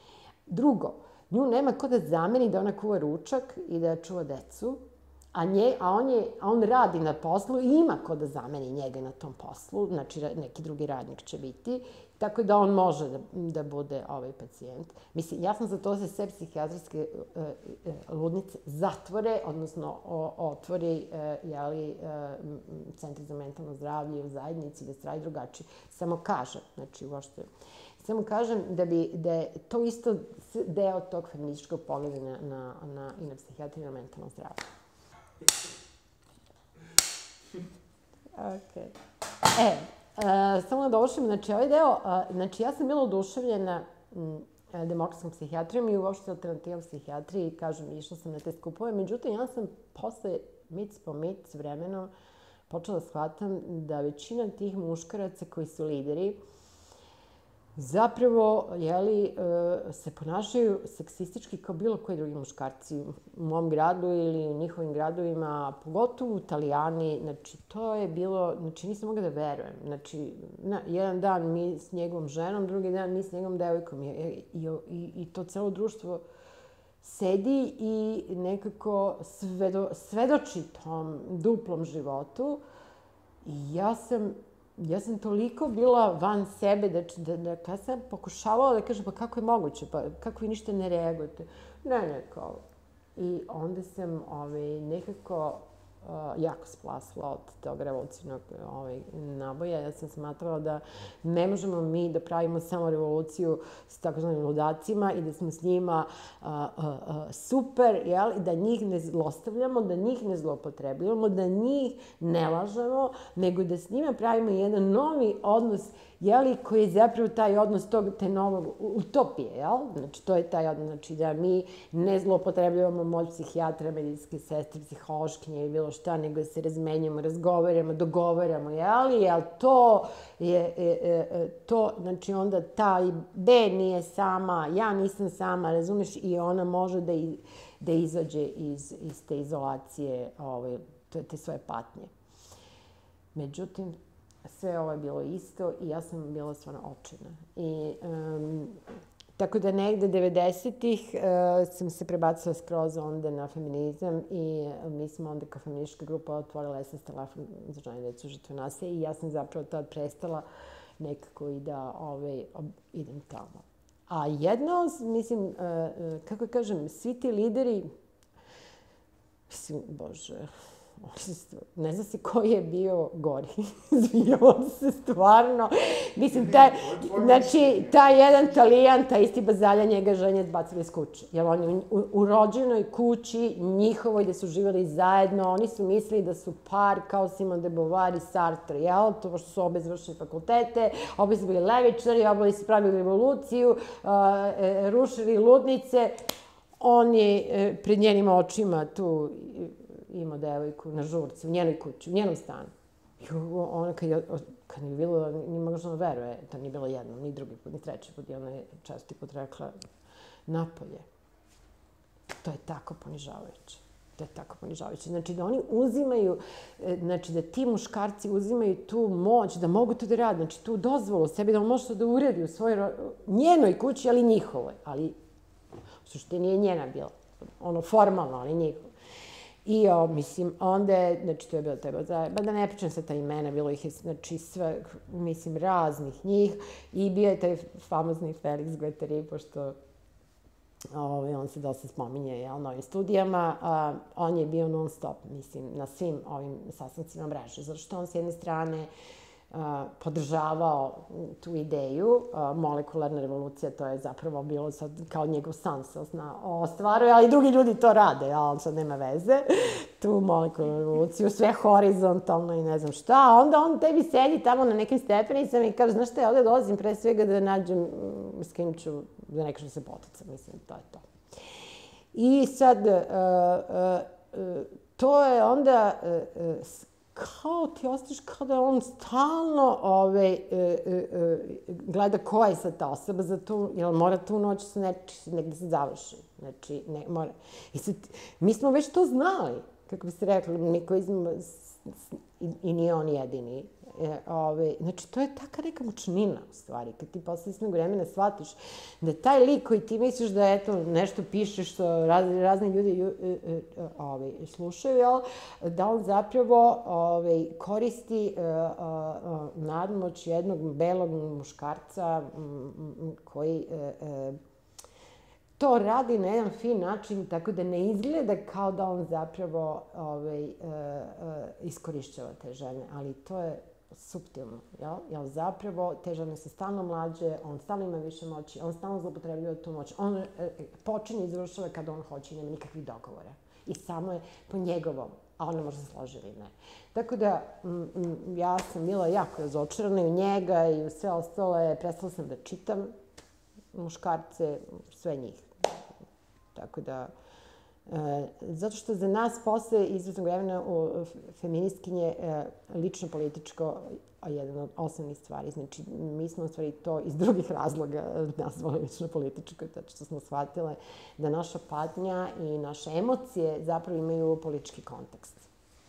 Drugo, nju nema ko da zameni da ona kuva ručak i da čuva decu, a, nje, a, on je, a on radi na poslu i ima ko da zameni njega na tom poslu, znači neki drugi radnik će biti, tako da on može da, da bude ovaj pacijent. Mislim, ja sam za to da se sve psihijatrijske uh, uh, ludnice zatvore, odnosno o, otvori uh, jeli, uh, centri za mentalno zdravlje u zajednici, da se radi drugačije. Samo kažem, znači uopšte, samo kažem da, bi, da je to isto deo tog feminističkog pogleda na, na, na, i na psihijatriju i na mentalno zdravlje. Ok. E, Uh, samo da dovršim, znači ovaj deo, uh, znači ja sam bila oduševljena um, demokratskom psihijatrijom i uopšte alternativom psihijatriji i kažem, išla sam na te skupove, međutim ja sam posle mic po mic vremenom počela da shvatam da većina tih muškaraca koji su lideri zapravo, jeli, se ponašaju seksistički kao bilo koji drugi muškarci u mom gradu ili u njihovim gradovima, pogotovo Italijani. Znači, to je bilo, znači, nisam mogla da verujem. Znači, na, jedan dan mi s njegovom ženom, drugi dan mi s njegovom devojkom. I, i, i, i to celo društvo sedi i nekako svedo, svedoči tom duplom životu. I ja sam... Ja sam toliko bila van sebe da, da, da kada sam pokušavala da kažem pa kako je moguće, pa kako vi ništa ne reagujete. Ne, ne, kao. I onda sam ovaj, nekako uh, jako splasla od tog revolucijnog ovaj, naboja. Ja sam smatrala da ne možemo mi da pravimo samo revoluciju s takozvanim ludacima i da smo s njima uh, uh, uh, super, jel? Da njih ne zlostavljamo, da njih ne zloupotrebljavamo, da njih ne lažemo, nego da s njima pravimo jedan novi odnos jeli, koji je zapravo taj odnos tog, te novog utopije, jel? Znači, to je taj odnos, znači da mi ne zloupotrebljavamo moć psihijatra, medicinske sestre, psihološkinje i bilo šta, nego da se razmenjujemo, razgovaramo, dogovaramo, jeli? Jel to je, je, to, znači onda taj B nije sama, ja nisam sama, razumeš, i ona može da, i, da izađe iz, iz te izolacije, ovaj, te, te svoje patnje. Međutim, sve ovo je bilo isto i ja sam bila stvarno očajna. I, um, tako da negde devedesetih uh, sam se prebacila skroz onda na feminizam i mi smo onda kao feministička grupa otvorila es es telefon za žene, decu, žrtve nasilja i ja sam zapravo tad prestala nekako i da ovaj, idem tamo. A jedno, mislim, uh, kako kažem, svi ti lideri, mislim, Bože, ne zna se ko je bio gori. Izvinjavam se stvarno. Mislim, taj, znači, taj jedan Talijan, taj isti Bazalja, njega ženje bacili iz kuće. Jer on je u, u rođenoj kući njihovoj gde su živjeli zajedno. Oni su mislili da su par kao Simone de Beauvoir i Sartre, jel? To što su obe završili fakultete, obe su bili levičari, obe su pravili revoluciju, uh, e, rušili ludnice. On je e, pred njenim očima tu imao devojku na žurci, u njenoj kući, u njenom stanu. I ona kad je, kad je bilo, nije mogla što veruje, to nije bilo jedno, ni drugi put, ni treći put, i ona je često put rekla, napolje. To je tako ponižavajuće. To je tako ponižavajuće. Znači da oni uzimaju, znači da ti muškarci uzimaju tu moć, da mogu to da rade, znači tu dozvolu sebi da on može to da uredi u svojoj, njenoj kući, ali njihovoj. Ali u suštini je njena bila. Ono formalno, ali njihovo. I, o, mislim, onda je, znači, to je bilo tebe, da ne pričam sa ta imena, bilo ih je, znači, sve, mislim, raznih njih. I bio je taj famozni Felix Guattari, pošto ovaj, on se dosta spominje, jel, na ovim studijama. A, on je bio non stop, mislim, na svim ovim sastancima mreže, zato što on s jedne strane Uh, podržavao tu ideju. Uh, molekularna revolucija, to je zapravo bilo sad kao njegov san se ostvaruje, ali drugi ljudi to rade, ali sad nema veze. Tu molekularnu revoluciju, sve horizontalno i ne znam šta. A onda on tebi sedi tamo na nekim stepenicama i kaže, znaš šta, ja ovde dolazim pre svega da nađem s kim ću, da neko što se potica, mislim, to je to. I sad, uh, uh, uh, to je onda uh, uh, kao ti ostaš kao da on stalno ove, e, e, gleda koja je sad ta osoba za tu, jer mora tu noć se neči, negde se završi. Znači, ne, mora. I sad, mi smo već to znali, kako bi se rekli, mi koji smo, i, i nije on jedini. E, ove, znači, to je taka neka mučnina, u stvari, kad ti posle istnog vremena shvatiš da taj lik koji ti misliš da eto, nešto piše što raz, razni ljudi e, e, ove, slušaju, jel, da on zapravo ove, koristi e, a, nadmoć jednog belog muškarca m, koji e, e, to radi na jedan fin način, tako da ne izgleda kao da on zapravo ove, e, e, iskorišćava te žene, ali to je suptilno, jel? Jel zapravo te žene se stalno mlađe, on stalno ima više moći, on stalno zloupotrebljava tu moć, on e, počinje i završava kada on hoće i nema nikakvih dogovora. I samo je po njegovom, a ona može se složi ili ne. Tako da, m, m, ja sam bila jako razočarana i u njega i u sve ostale, prestala sam da čitam muškarce, sve njih. Tako da, E, zato što za nas posle izvesnog vremena u feministkinje e, lično političko je jedan od osnovnih stvari. Znači, mi smo u stvari to iz drugih razloga nazvali lično političko, zato što smo shvatile da naša patnja i naše emocije zapravo imaju politički kontekst.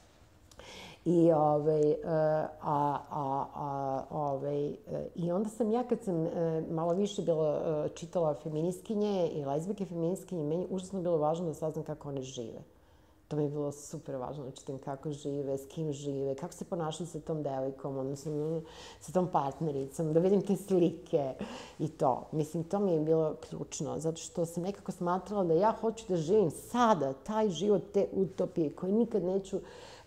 I, ovaj, a, a, a, ovaj, I onda sam ja, kad sam malo više bila čitala feministkinje i lezbijke feministkinje, meni užasno bilo važno da saznam kako one žive. To mi je bilo super važno da čitam kako žive, s kim žive, kako se ponašaju sa tom devojkom, odnosno sa tom partnericom, da vidim te slike i to. Mislim, to mi je bilo ključno, zato što sam nekako smatrala da ja hoću da živim sada taj život te utopije koji nikad neću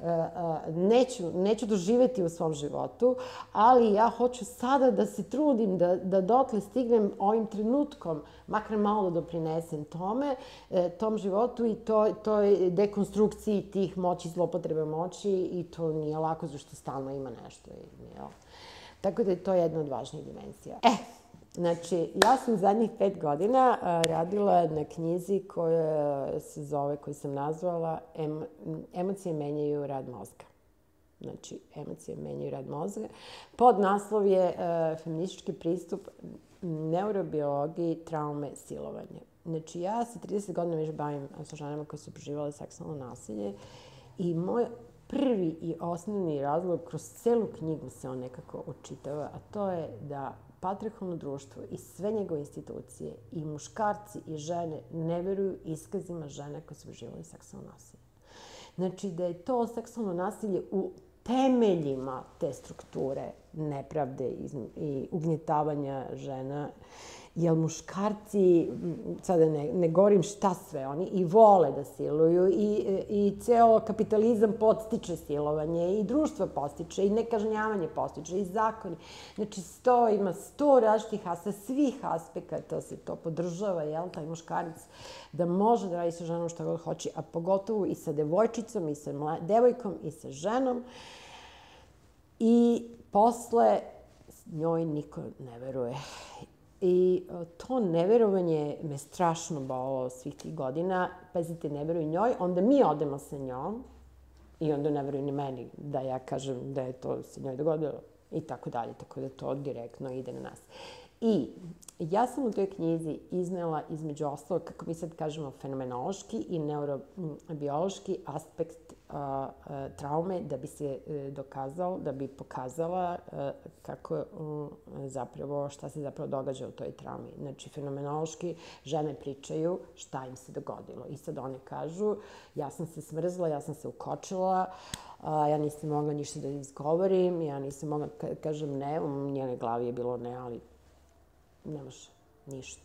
Neću, neću doživjeti u svom životu, ali ja hoću sada da se trudim da, da dotle stignem ovim trenutkom, makar malo da doprinesem tome, tom životu i toj, toj dekonstrukciji tih moći, zlopotrebe moći i to nije lako zašto stalno ima nešto. Jel? Tako da je to jedna od važnijih dimenzija. E, znači, ja sam zadnjih pet godina radila na knjizi koja se zove, koju sam nazvala Emocije menjaju rad mozga. Znači, emocije menjaju rad mozga. Podnaslov je feministički pristup neurobiologiji, traume, silovanje. Znači, ja se trideset godina već bavim sa ženama koje su preživjele seksualno nasilje i moj prvi i osnovni razlog kroz celu knjigu se on nekako očitava, a to je da patriarhalno društvo i sve njegove institucije, i muškarci i žene, ne veruju iskazima žene koje su preživjele seksualno nasilje. Znači, da je to seksualno nasilje u temeljima te strukture nepravde i ugnjetavanja žena, jer muškarci, sada ne, ne govorim šta sve, oni i vole da siluju i, i ceo kapitalizam podstiče silovanje i društvo podstiče i nekažnjavanje podstiče i zakoni. Znači, sto, ima sto različitih, a sa svih aspekata se to podržava, jel, taj muškarac da može da radi sa ženom šta god hoće, a pogotovo i sa devojčicom, i sa mla, devojkom, i sa ženom. I posle njoj niko ne veruje. I to neverovanje me strašno bolilo svih tih godina. Pazite, ne veruju njoj, onda mi odemo sa njom i onda ne veruju ni meni da ja kažem da je to se njoj dogodilo i tako dalje. Tako da to direktno ide na nas. I ja sam u toj knjizi iznela između ostalog, kako mi sad kažemo, fenomenološki i neurobiološki aspekt a, a, traume da bi se dokazalo, da bi pokazala a, kako a, zapravo, šta se zapravo događa u toj traumi. Znači, fenomenološki žene pričaju šta im se dogodilo. I sad one kažu, ja sam se smrzla, ja sam se ukočila, a, ja nisam mogla ništa da izgovorim, ja nisam mogla da kažem ne, u njenoj glavi je bilo ne, ali ne može ništa.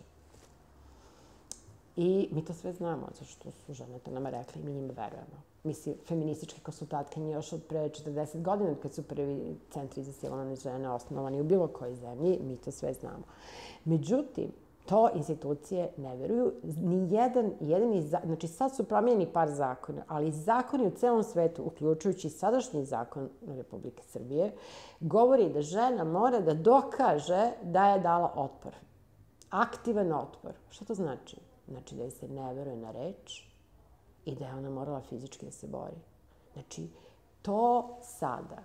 I mi to sve znamo, zato što su žene to nama rekli i mi njima verujemo. Mislim, feminističke konsultatkinje još od pre četrdeset godina, kad su prvi centri za silovane žene osnovani u bilo kojoj zemlji, mi to sve znamo. Međutim, to institucije ne veruju. Ni jedan, jedini, znači sad su promijenjeni par zakona, ali zakoni u celom svetu, uključujući sadašnji zakon Republike Srbije, govori da žena mora da dokaže da je dala otpor. Aktivan otpor. Šta to znači? Znači da je se ne veruje na reč i da je ona morala fizički da se bori. Znači, to sada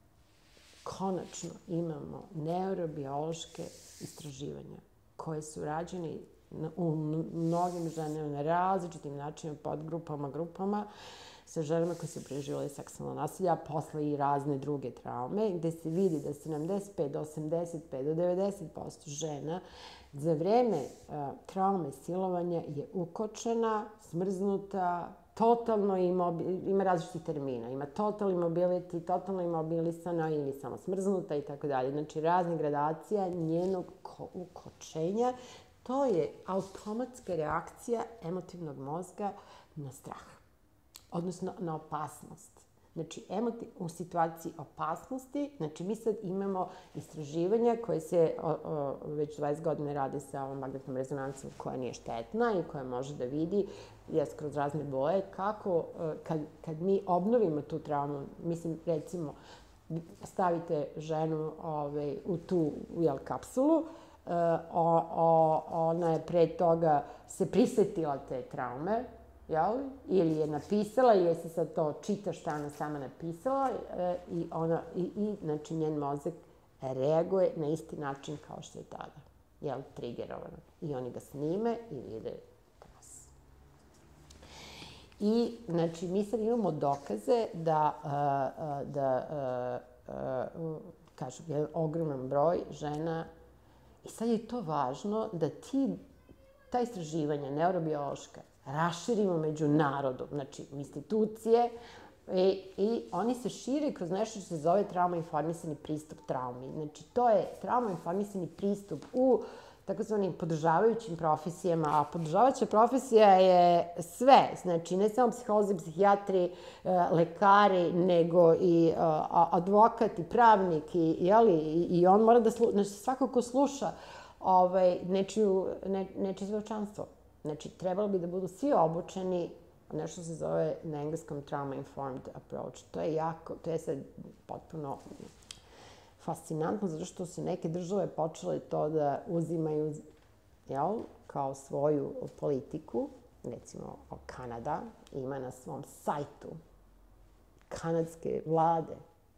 konačno imamo neurobiološke istraživanja koje su rađeni u mnogim ženama na različitim načinima, podgrupama, grupama, sa ženama koje su preživjeli seksualno nasilje, a posle i razne druge traume, gde se vidi da sedamdeset pet do osamdeset pet do devedeset posto žena za vreme uh, traume silovanja je ukočena, smrznuta, totalno imobil, ima različitih termina. Ima total immobility, totalno imobilisana ili samo smrznuta i tako dalje. Znači, razne gradacija njenog ukočenja. To je automatska reakcija emotivnog mozga na strah, odnosno na opasnost. Znači, emoti, u situaciji opasnosti, znači mi sad imamo istraživanja koje se o, o, već dvadeset godina radi sa ovom magnetnom rezonancom koja nije štetna i koja može da vidi, jes kroz razne boje, kako kad, kad mi obnovimo tu traumu, mislim, recimo, stavite ženu ove, u tu jel, kapsulu, o, o, ona je pre toga se prisetila te traume, jel? Ili je napisala, ili se sad to čita šta ona sama napisala e, i, ona, i, i znači, njen mozak reaguje na isti način kao što je tada, jel, trigerovano. I oni ga snime i vide tras. I, znači, mi sad imamo dokaze da, uh, da uh, uh, kažem, jedan ogroman broj žena, i sad je to važno da ti, ta istraživanja neurobiološka, raširimo među narodom, znači institucije, i, i oni se šire kroz nešto što se zove trauma-informisani pristup traumi. Znači, to je trauma-informisani pristup u takozvanim podržavajućim profesijama, a podržavajuća profesija je sve, znači ne samo psiholozi, psihijatri, lekari, nego i advokat i pravnik, i, jeli, i on mora da sluša, znači svako ko sluša ovaj, nečiju, ne, nečije svedočanstvo. Znači, trebalo bi da budu svi obučeni, nešto se zove na engleskom trauma-informed approach. To je jako, to je sad potpuno fascinantno zato što su neke države počele to da uzimaju, jel, kao svoju politiku. Recimo, Kanada ima na svom sajtu kanadske vlade,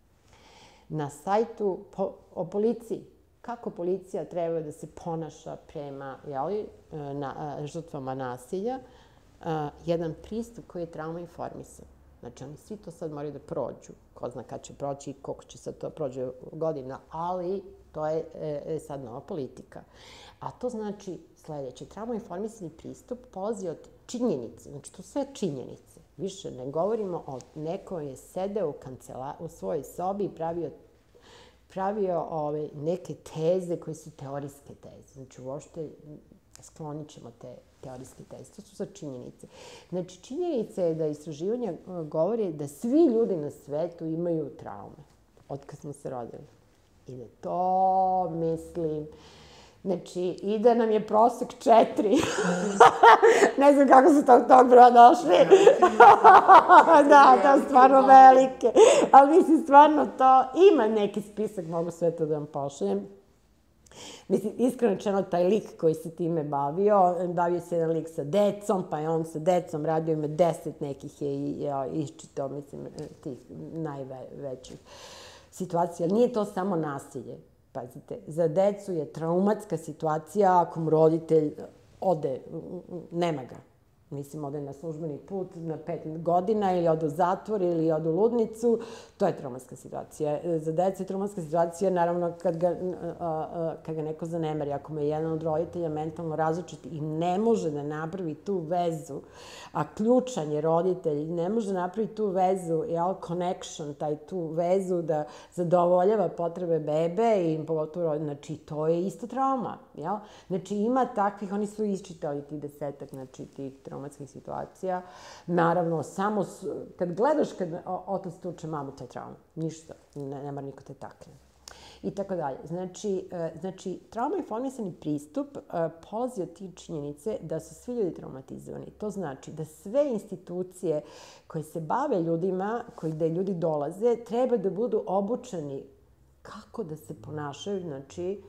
na sajtu po, o policiji, kako policija treba da se ponaša prema, jeli, na, žrtvama nasilja, jedan pristup koji je trauma informisan. Znači, oni svi to sad moraju da prođu. Ko zna kad će proći i koliko će sad to prođe godina, ali to je e, sad nova politika. A to znači sledeće. Trauma informisani pristup polazi od činjenice. Znači, to sve činjenice. Više ne govorimo o nekom je sedeo u, kancela, u svojoj sobi i pravio, pravio ove, neke teze koje su teorijske teze. Znači, uopšte sklonit ćemo te teorijske teze. To su sad činjenice. Znači, činjenica je da istraživanja govore da svi ljudi na svetu imaju traume od kad smo se rodili. I da to, mislim, znači, i da nam je prosek četiri. Ne znam kako su tog, tog broja došli. Da, to je stvarno velike. Ali mislim, stvarno to, ima neki spisak, mogu sve to da vam pošaljem. Mislim, iskreno rečeno, taj lik koji se time bavio, bavio se jedan lik sa decom, pa je on sa decom radio, ima deset nekih je ja, iščitao, mislim, tih najvećih situacija. Nije to samo nasilje. Pazite, za decu je traumatska situacija ako mu roditelj ode, nema ga. Mislim, ode na službeni put na pet godina ili ode u zatvor ili ode u ludnicu, to je traumatska situacija. Za decu je traumatska situacija, naravno, kad ga, kad ga neko zanemari. Ako mu je jedan od roditelja mentalno različit i ne može da napravi tu vezu, a ključan je roditelj, ne može da napravi tu vezu, jel, connection, taj tu vezu da zadovoljava potrebe bebe i pogotovo roditelja, znači, to je isto trauma, jel? Znači, ima takvih, oni su iščitali ti desetak, znači, tih traumatskih situacija. Naravno, samo, kad gledaš kad otac tuče mamu, to je trauma. Ništa, ne, ne mora niko te takne. I tako dalje. Znači, znači trauma informisani pristup polazi od tih činjenice da su svi ljudi traumatizovani. To znači da sve institucije koje se bave ljudima, koji gde ljudi dolaze, treba da budu obučeni kako da se ponašaju, znači,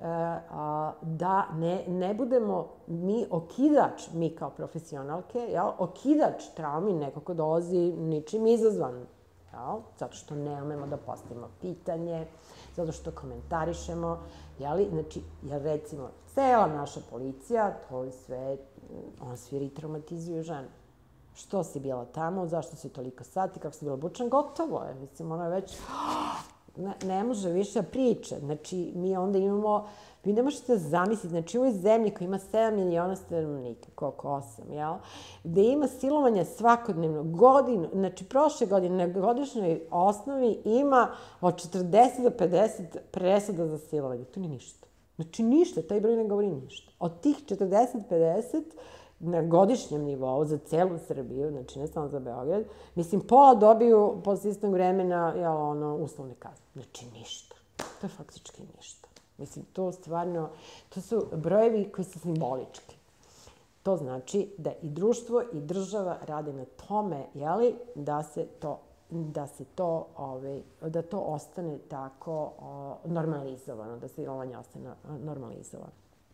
da ne, ne budemo mi okidač, mi kao profesionalke, jel, okidač traumi neko ko dolazi ničim izazvan, jel, zato što ne umemo da postavimo pitanje, zato što komentarišemo, jeli, znači, jer recimo, cela naša policija, to je sve, on svi retraumatizuju žene. Što si bila tamo, zašto si toliko sati, kako si bila obučena, gotovo je, mislim, ono je već... Ne, ne može više priče. Znači, mi onda imamo, vi ne možete zamisliti, znači u ovoj zemlji koja ima sedam miliona stanovnika, koliko osam, jel? Gde ima silovanja svakodnevno, godinu, znači prošle godine na godišnjoj osnovi ima od četrdeset do pedeset presuda za silovanje. To nije ništa. Znači ništa, taj broj ne govori ništa. Od tih četrdeset do pedeset na godišnjem nivou za celu Srbiju, znači ne samo za Beograd, mislim, pola dobiju posle istog vremena, jel, ono, uslovne kazne. Znači, ništa. To je faktički ništa. Mislim, to stvarno, to su brojevi koji su simbolički. To znači da i društvo i država rade na tome, jeli, da se to, da se to, ovaj, da to ostane tako normalizovano, da silovanje ostane normalizovano.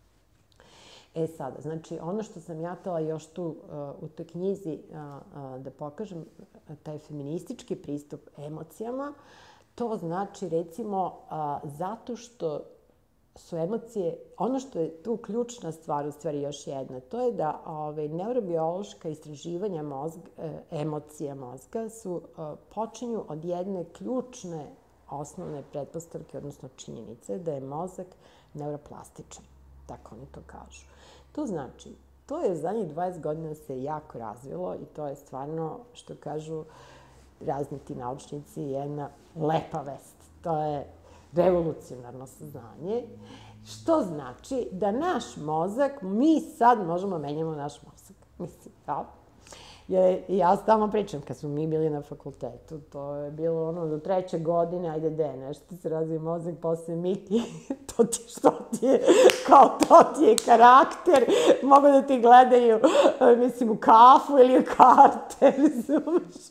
E sada, znači, ono što sam ja htela još tu u toj knjizi da pokažem, taj feministički pristup emocijama, to znači, recimo, zato što su emocije, ono što je tu ključna stvar, u stvari još jedna, to je da ove, neurobiološka istraživanja mozga, emocija mozga su, počinju od jedne ključne osnovne pretpostavke, odnosno činjenice, da je mozak neuroplastičan. Tako oni to kažu. To znači, to je zadnjih dvadeset godina se jako razvilo i to je stvarno, što kažu razni ti naučnici, jedna lepa vest. To je revolucionarno saznanje, što znači da naš mozak, mi sad možemo menjamo naš mozak. Mislim, da. Jer ja stalno pričam, kad smo mi bili na fakultetu, to je bilo ono do treće godine, ajde de, nešto ti se razvije mozak, posle Miki, to ti što ti je, kao to ti je karakter, mogu da ti gledaju, mislim, u kafu ili u karte, razumeš?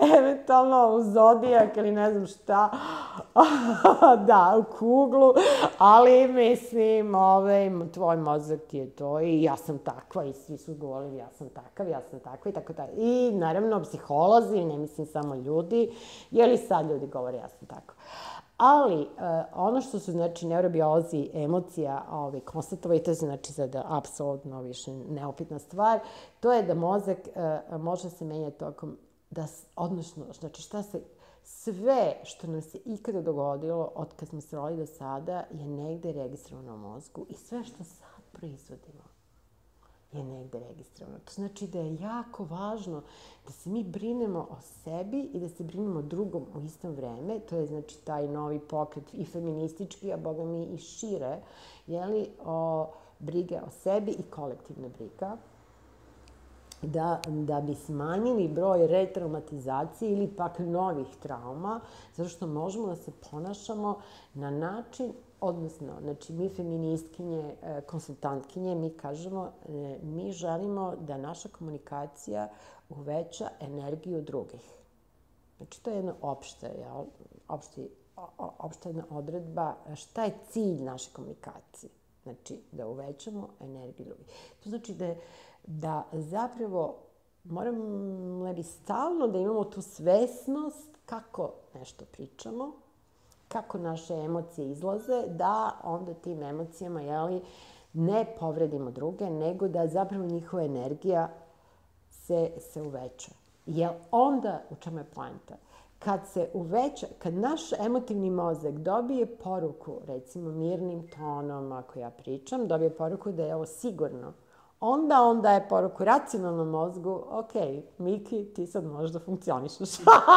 eventualno u zodijak ili ne znam šta, da, u kuglu, ali mislim, ovaj, tvoj mozak ti je to i ja sam takva i svi su govorili ja sam takav, ja sam takva i tako tako. I naravno psiholozi, ne mislim samo ljudi, jer i sad ljudi govore ja sam takva. Ali uh, ono što su, znači, neurobiolozi emocija ovaj, konstatovali, to je znači sada apsolutno više neopitna stvar, to je da mozak uh, može se menjati tokom, da, odnosno, znači šta se, sve što nam se ikada dogodilo od kad smo se rodili do sada je negde registrovano u mozgu i sve što sad proizvodimo je negde registrovano. To znači da je jako važno da se mi brinemo o sebi i da se brinemo o drugom u istom vreme. To je znači taj novi pokret i feministički, a boga mi i šire, jeli, o brige o sebi i kolektivna briga. Da, da bi smanjili broj retraumatizacije ili pak novih trauma, zato što možemo da se ponašamo na način, odnosno, znači mi feministkinje, konsultantkinje, mi kažemo, mi želimo da naša komunikacija uveća energiju drugih. Znači, to je jedna opšta, jel, opšti, opšta jedna odredba, šta je cilj naše komunikacije. Znači, da uvećamo energiju drugih. To znači da je da zapravo moramo li stalno da imamo tu svesnost kako nešto pričamo, kako naše emocije izlaze, da onda tim emocijama, jeli, ne povredimo druge, nego da zapravo njihova energija se, se uveća. Jer onda, u čemu je poenta? Kad se uveća, kad naš emotivni mozak dobije poruku, recimo mirnim tonom, ako ja pričam, dobije poruku da je ovo sigurno, onda on daje poruku racionalnom mozgu, ok, Miki, ti sad možeš da funkcionišeš.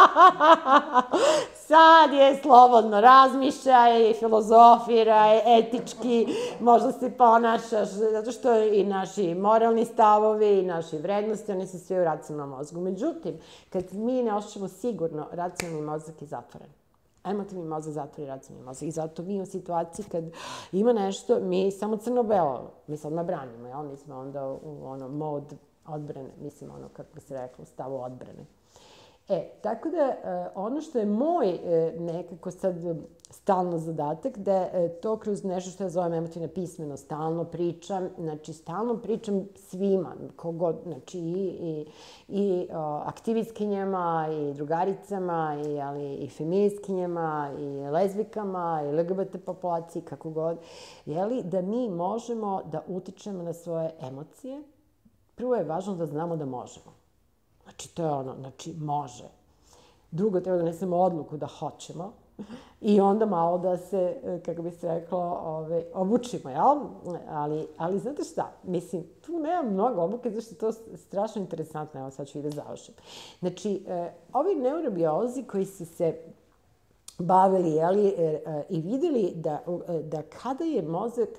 Sad je slobodno, razmišljaj, filozofiraj, etički, možda se ponašaš, zato što i naši moralni stavovi i naši vrednosti, oni su svi u racionalnom mozgu. Međutim, kad mi ne osjećamo sigurno, racionalni mozak je zatvoren. Emotivni mozak zatvori racionalni mozak. I zato mi u situaciji kad ima nešto, mi samo crno-belo, mi sad nabranimo, jel? Mi smo onda u ono mod odbrane, mislim ono, kako bi se reklo, u stavu odbrane. E, tako da ono što je moj nekako sad stalno zadatak, da je to kroz nešto što ja zovem emotivna pismenost, stalno pričam, znači stalno pričam svima, kogod, znači i, i, i o, aktivistkinjama, i drugaricama, i, ali, i feministkinjama, i lezbikama, i L G B T populaciji, kako god, jeli, da mi možemo da utičemo na svoje emocije. Prvo je važno da znamo da možemo. Znači, to je ono, znači, može. Drugo, treba da donesemo odluku da hoćemo i onda malo da se, kako bi se reklo, ove, obučimo, jel? Ali, ali znate šta? Mislim, tu nema mnogo obuke, zato što je to strašno interesantno. Evo, sad ću i da završim. Znači, e, ovi neurobiolozi koji su se bavili, jeli, e, i videli da, da kada je mozak,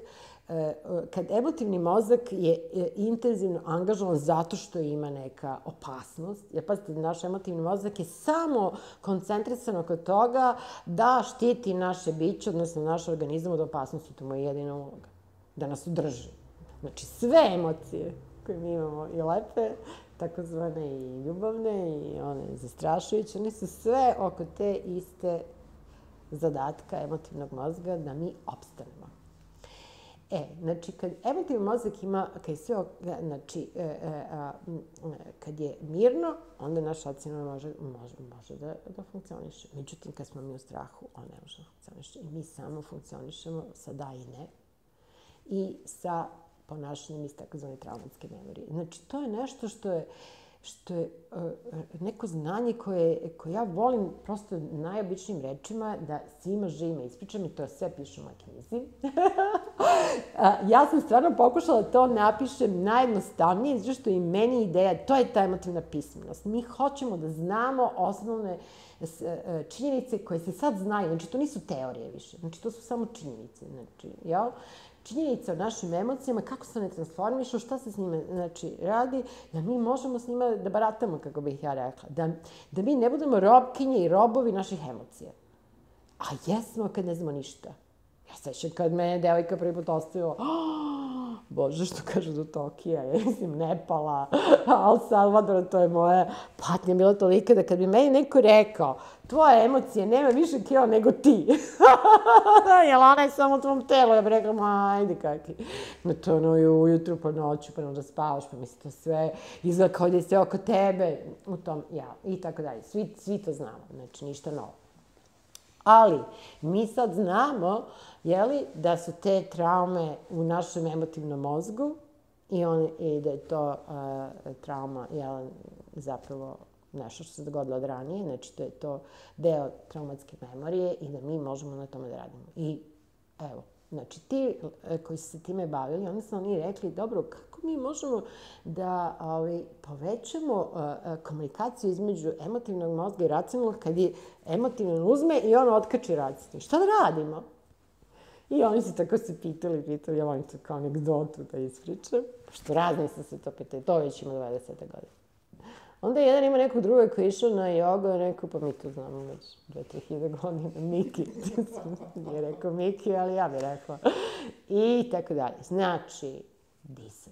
kad emotivni mozak je intenzivno angažovan zato što ima neka opasnost, jer pazite, naš emotivni mozak je samo koncentrisan oko toga da štiti naše biće, odnosno naš organizam od opasnosti, to mu je jedina uloga, da nas udrži. Znači, sve emocije koje mi imamo, i lepe, takozvane i ljubavne, i one zastrašujuće, one su sve oko te iste zadatka emotivnog mozga da mi opstanemo. E, znači, kad emotivni mozak ima, kad je sve, znači, e, e, a, kad je mirno, onda naš racionalno može, može, može da, da funkcioniše. Međutim, kad smo mi u strahu, on ne može da funkcioniše. I mi samo funkcionišemo sa da i ne i sa ponašanjem iz takozvane traumatske memorije. Znači, to je nešto što je, što je uh, neko znanje koje, koje ja volim prosto najobičnijim rečima da svima živima ispričam i to sve pišu u mojoj knjizi. Ja sam stvarno pokušala da to napišem najjednostavnije, zato što i meni ideja, to je ta emotivna pismenost. Mi hoćemo da znamo osnovne činjenice koje se sad znaju. Znači, to nisu teorije više. Znači, to su samo činjenice. Znači, jel? Činjenica o našim emocijama, kako se one transformišu, šta se s njima, znači, radi, da mi možemo s njima da baratamo, kako bih ja rekla. Da, da mi ne budemo robkinje i robovi naših emocija. A jesmo kad ne znamo ništa. Ja sećam kad me devojka prvi put ostavila, Bože, što kažu do Tokija, ja mislim Nepala, Al Salvadora, to je moja patnja bila tolika da kad bi meni neko rekao, tvoje emocije nema više kila nego ti, jel ona je samo u tvom telu, ja bih rekla, ma, ajde kakvi. No to ono je ujutru, pa noću, pa onda spavaš, pa misli to sve izgleda kao da je sve oko tebe, u tom, ja, i tako dalje. Svi, svi to znamo, znači ništa novo. Ali, mi sad znamo, jeli, da su te traume u našem emotivnom mozgu i, on, i da je to uh, trauma, jel, zapravo nešto što se dogodilo od ranije, znači da je to deo traumatske memorije i da mi možemo na tome da radimo. I evo, znači ti koji su se time bavili, oni su oni rekli, dobro, kako mi možemo da ovaj, povećamo uh, komunikaciju između emotivnog mozga i racionalnog kad je emotivno uzme i on otkači racionalno. Šta da radimo? I oni su tako se pitali, pitali, ja volim to kao anegdotu da ispričam, pošto razni su se to pitali, to već ima dvadesete godine. Onda jedan ima nekog drugog koji je išao na jogu i rekao, pa mi to znamo već dve do tri hiljade godina, Miki. Nije rekao Miki, ali ja bih rekla. I tako dalje. Znači, disanje.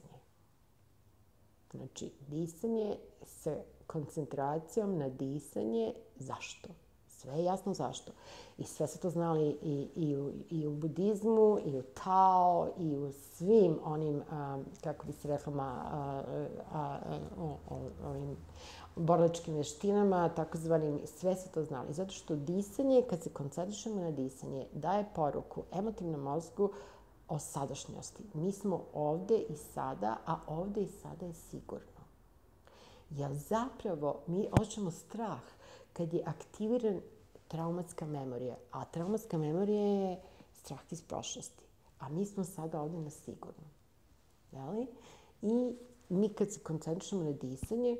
Znači, disanje sa koncentracijom na disanje. Zašto? Sve je jasno zašto. I sve su to znali i, i, u, i u budizmu, i u Tao, i u svim onim, a, kako bi se rekla, a, a, a, ovim borilačkim veštinama, takozvanim, sve su to znali. Zato što disanje, kad se koncentrišemo na disanje, daje poruku emotivnom mozgu o sadašnjosti. Mi smo ovde i sada, a ovde i sada je sigurno. Jer zapravo mi osjećamo strah kad je aktiviran traumatska memorija. A traumatska memorija je strah iz prošlosti. A mi smo sada ovde na sigurno. Jeli? I mi kad se koncentrišemo na disanje,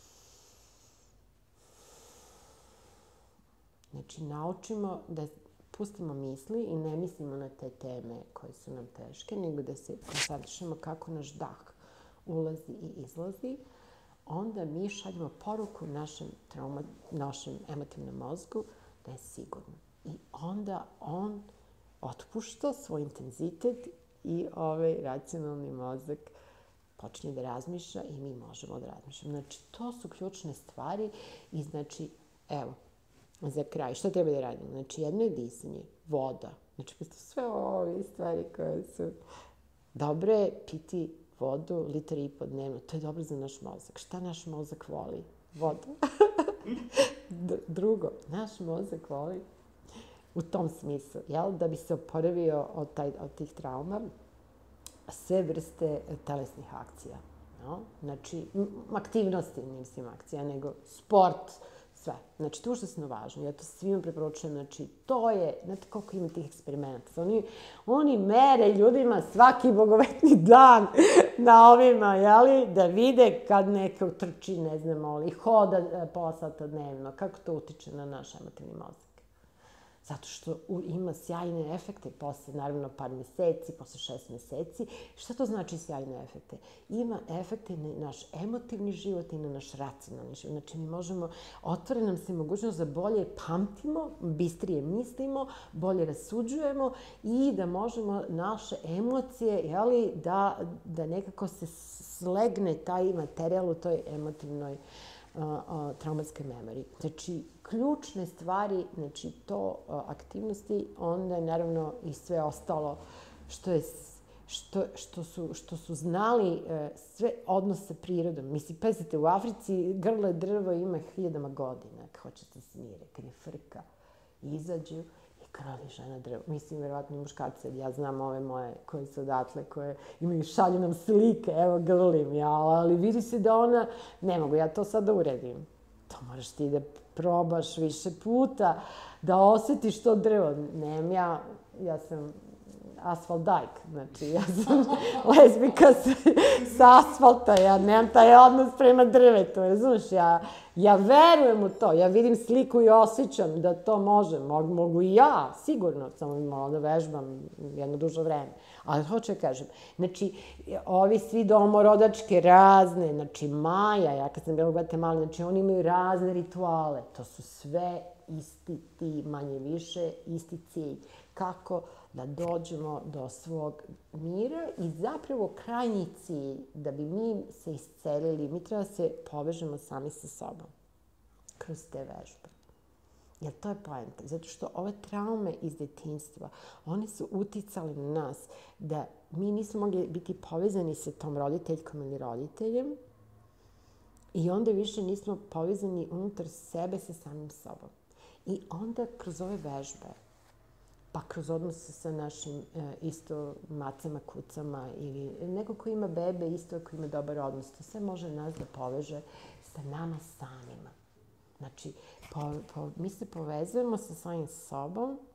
znači naučimo da pustimo misli i ne mislimo na te teme koje su nam teške, nego da se koncentrišemo kako naš dah ulazi i izlazi, onda mi šaljemo poruku našem, trauma, našem emotivnom mozgu da je sigurno. I onda on otpušta svoj intenzitet i ovaj racionalni mozak počne da razmišlja i mi možemo da razmišljamo. Znači, to su ključne stvari i znači, evo, za kraj, šta treba da radimo? Znači, jedno je disanje, voda. Znači, posto sve ove stvari koje su dobre, piti vodu, litar i po dnevno. To je dobro za naš mozak. Šta naš mozak voli? Vodu. Drugo, naš mozak voli u tom smislu, jel, da bi se oporavio od, taj, od tih trauma, sve vrste telesnih akcija. No? Znači, aktivnosti, mislim akcija, nego sport, sve. Znači, to je užasno važno. Ja to svima preporučujem. Znači, to je, znate koliko ima tih eksperimenta. Oni, oni mere ljudima svaki bogovetni dan na ovima, jeli, da vide kad neka utrči, ne znam, ali hoda pola sata dnevno, kako to utiče na naš emotivni mozak. Zato što ima sjajne efekte posle, naravno, par meseci, posle šest meseci. Šta to znači sjajne efekte? Ima efekte na naš emotivni život i na naš racionalni život. Znači, mi možemo, otvore nam se mogućnost da bolje pamtimo, bistrije mislimo, bolje rasuđujemo i da možemo naše emocije, jeli, da, da nekako se slegne taj materijal u toj emotivnoj Uh, uh, traumatske memorije. Znači, ključne stvari, znači to uh, aktivnosti, onda je naravno i sve ostalo što, je, što, što, su, što su znali uh, sve odnos sa prirodom. Mislim, pazite, u Africi grlo drvo ima hiljadama godina, kad hoće se smire, kad je frka, izađu i krali žena drvo. Mislim, verovatno i muškarci, ja znam ove moje koji su odatle, koje imaju, šalju nam slike, evo grlim ja, ali vidi se da ona, ne mogu ja to sad da uredim. To moraš ti da probaš više puta, da osjetiš to drvo. Nemam ja, ja sam asfalt dajk, znači ja sam lezbika sa asfalta, ja nemam taj odnos prema drvetu, razumiješ, ja, ja verujem u to, ja vidim sliku i osjećam da to može, mogu, mogu i ja, sigurno, samo malo da vežbam jedno duže vreme, ali hoću da kažem, znači, ovi svi domorodačke razne, znači Maja, ja kad sam bila u Gvatemali, znači oni imaju razne rituale, to su sve isti ti, manje više, isti cilj, kako da dođemo do svog mira i zapravo krajnji cilj da bi mi se iscelili, mi treba da se povežemo sami sa sobom kroz te vežbe. Jer to je poenta. Zato što ove traume iz detinjstva, one su uticale na nas da mi nismo mogli biti povezani sa tom roditeljkom ili roditeljem i onda više nismo povezani unutar sebe sa samim sobom. I onda kroz ove vežbe, pa kroz odnose sa našim e, isto macama, kucama ili neko ko ima bebe isto ko ima dobar odnos, to sve može nas da poveže sa nama samima. Znači, po, po, mi se povezujemo sa svojim sobom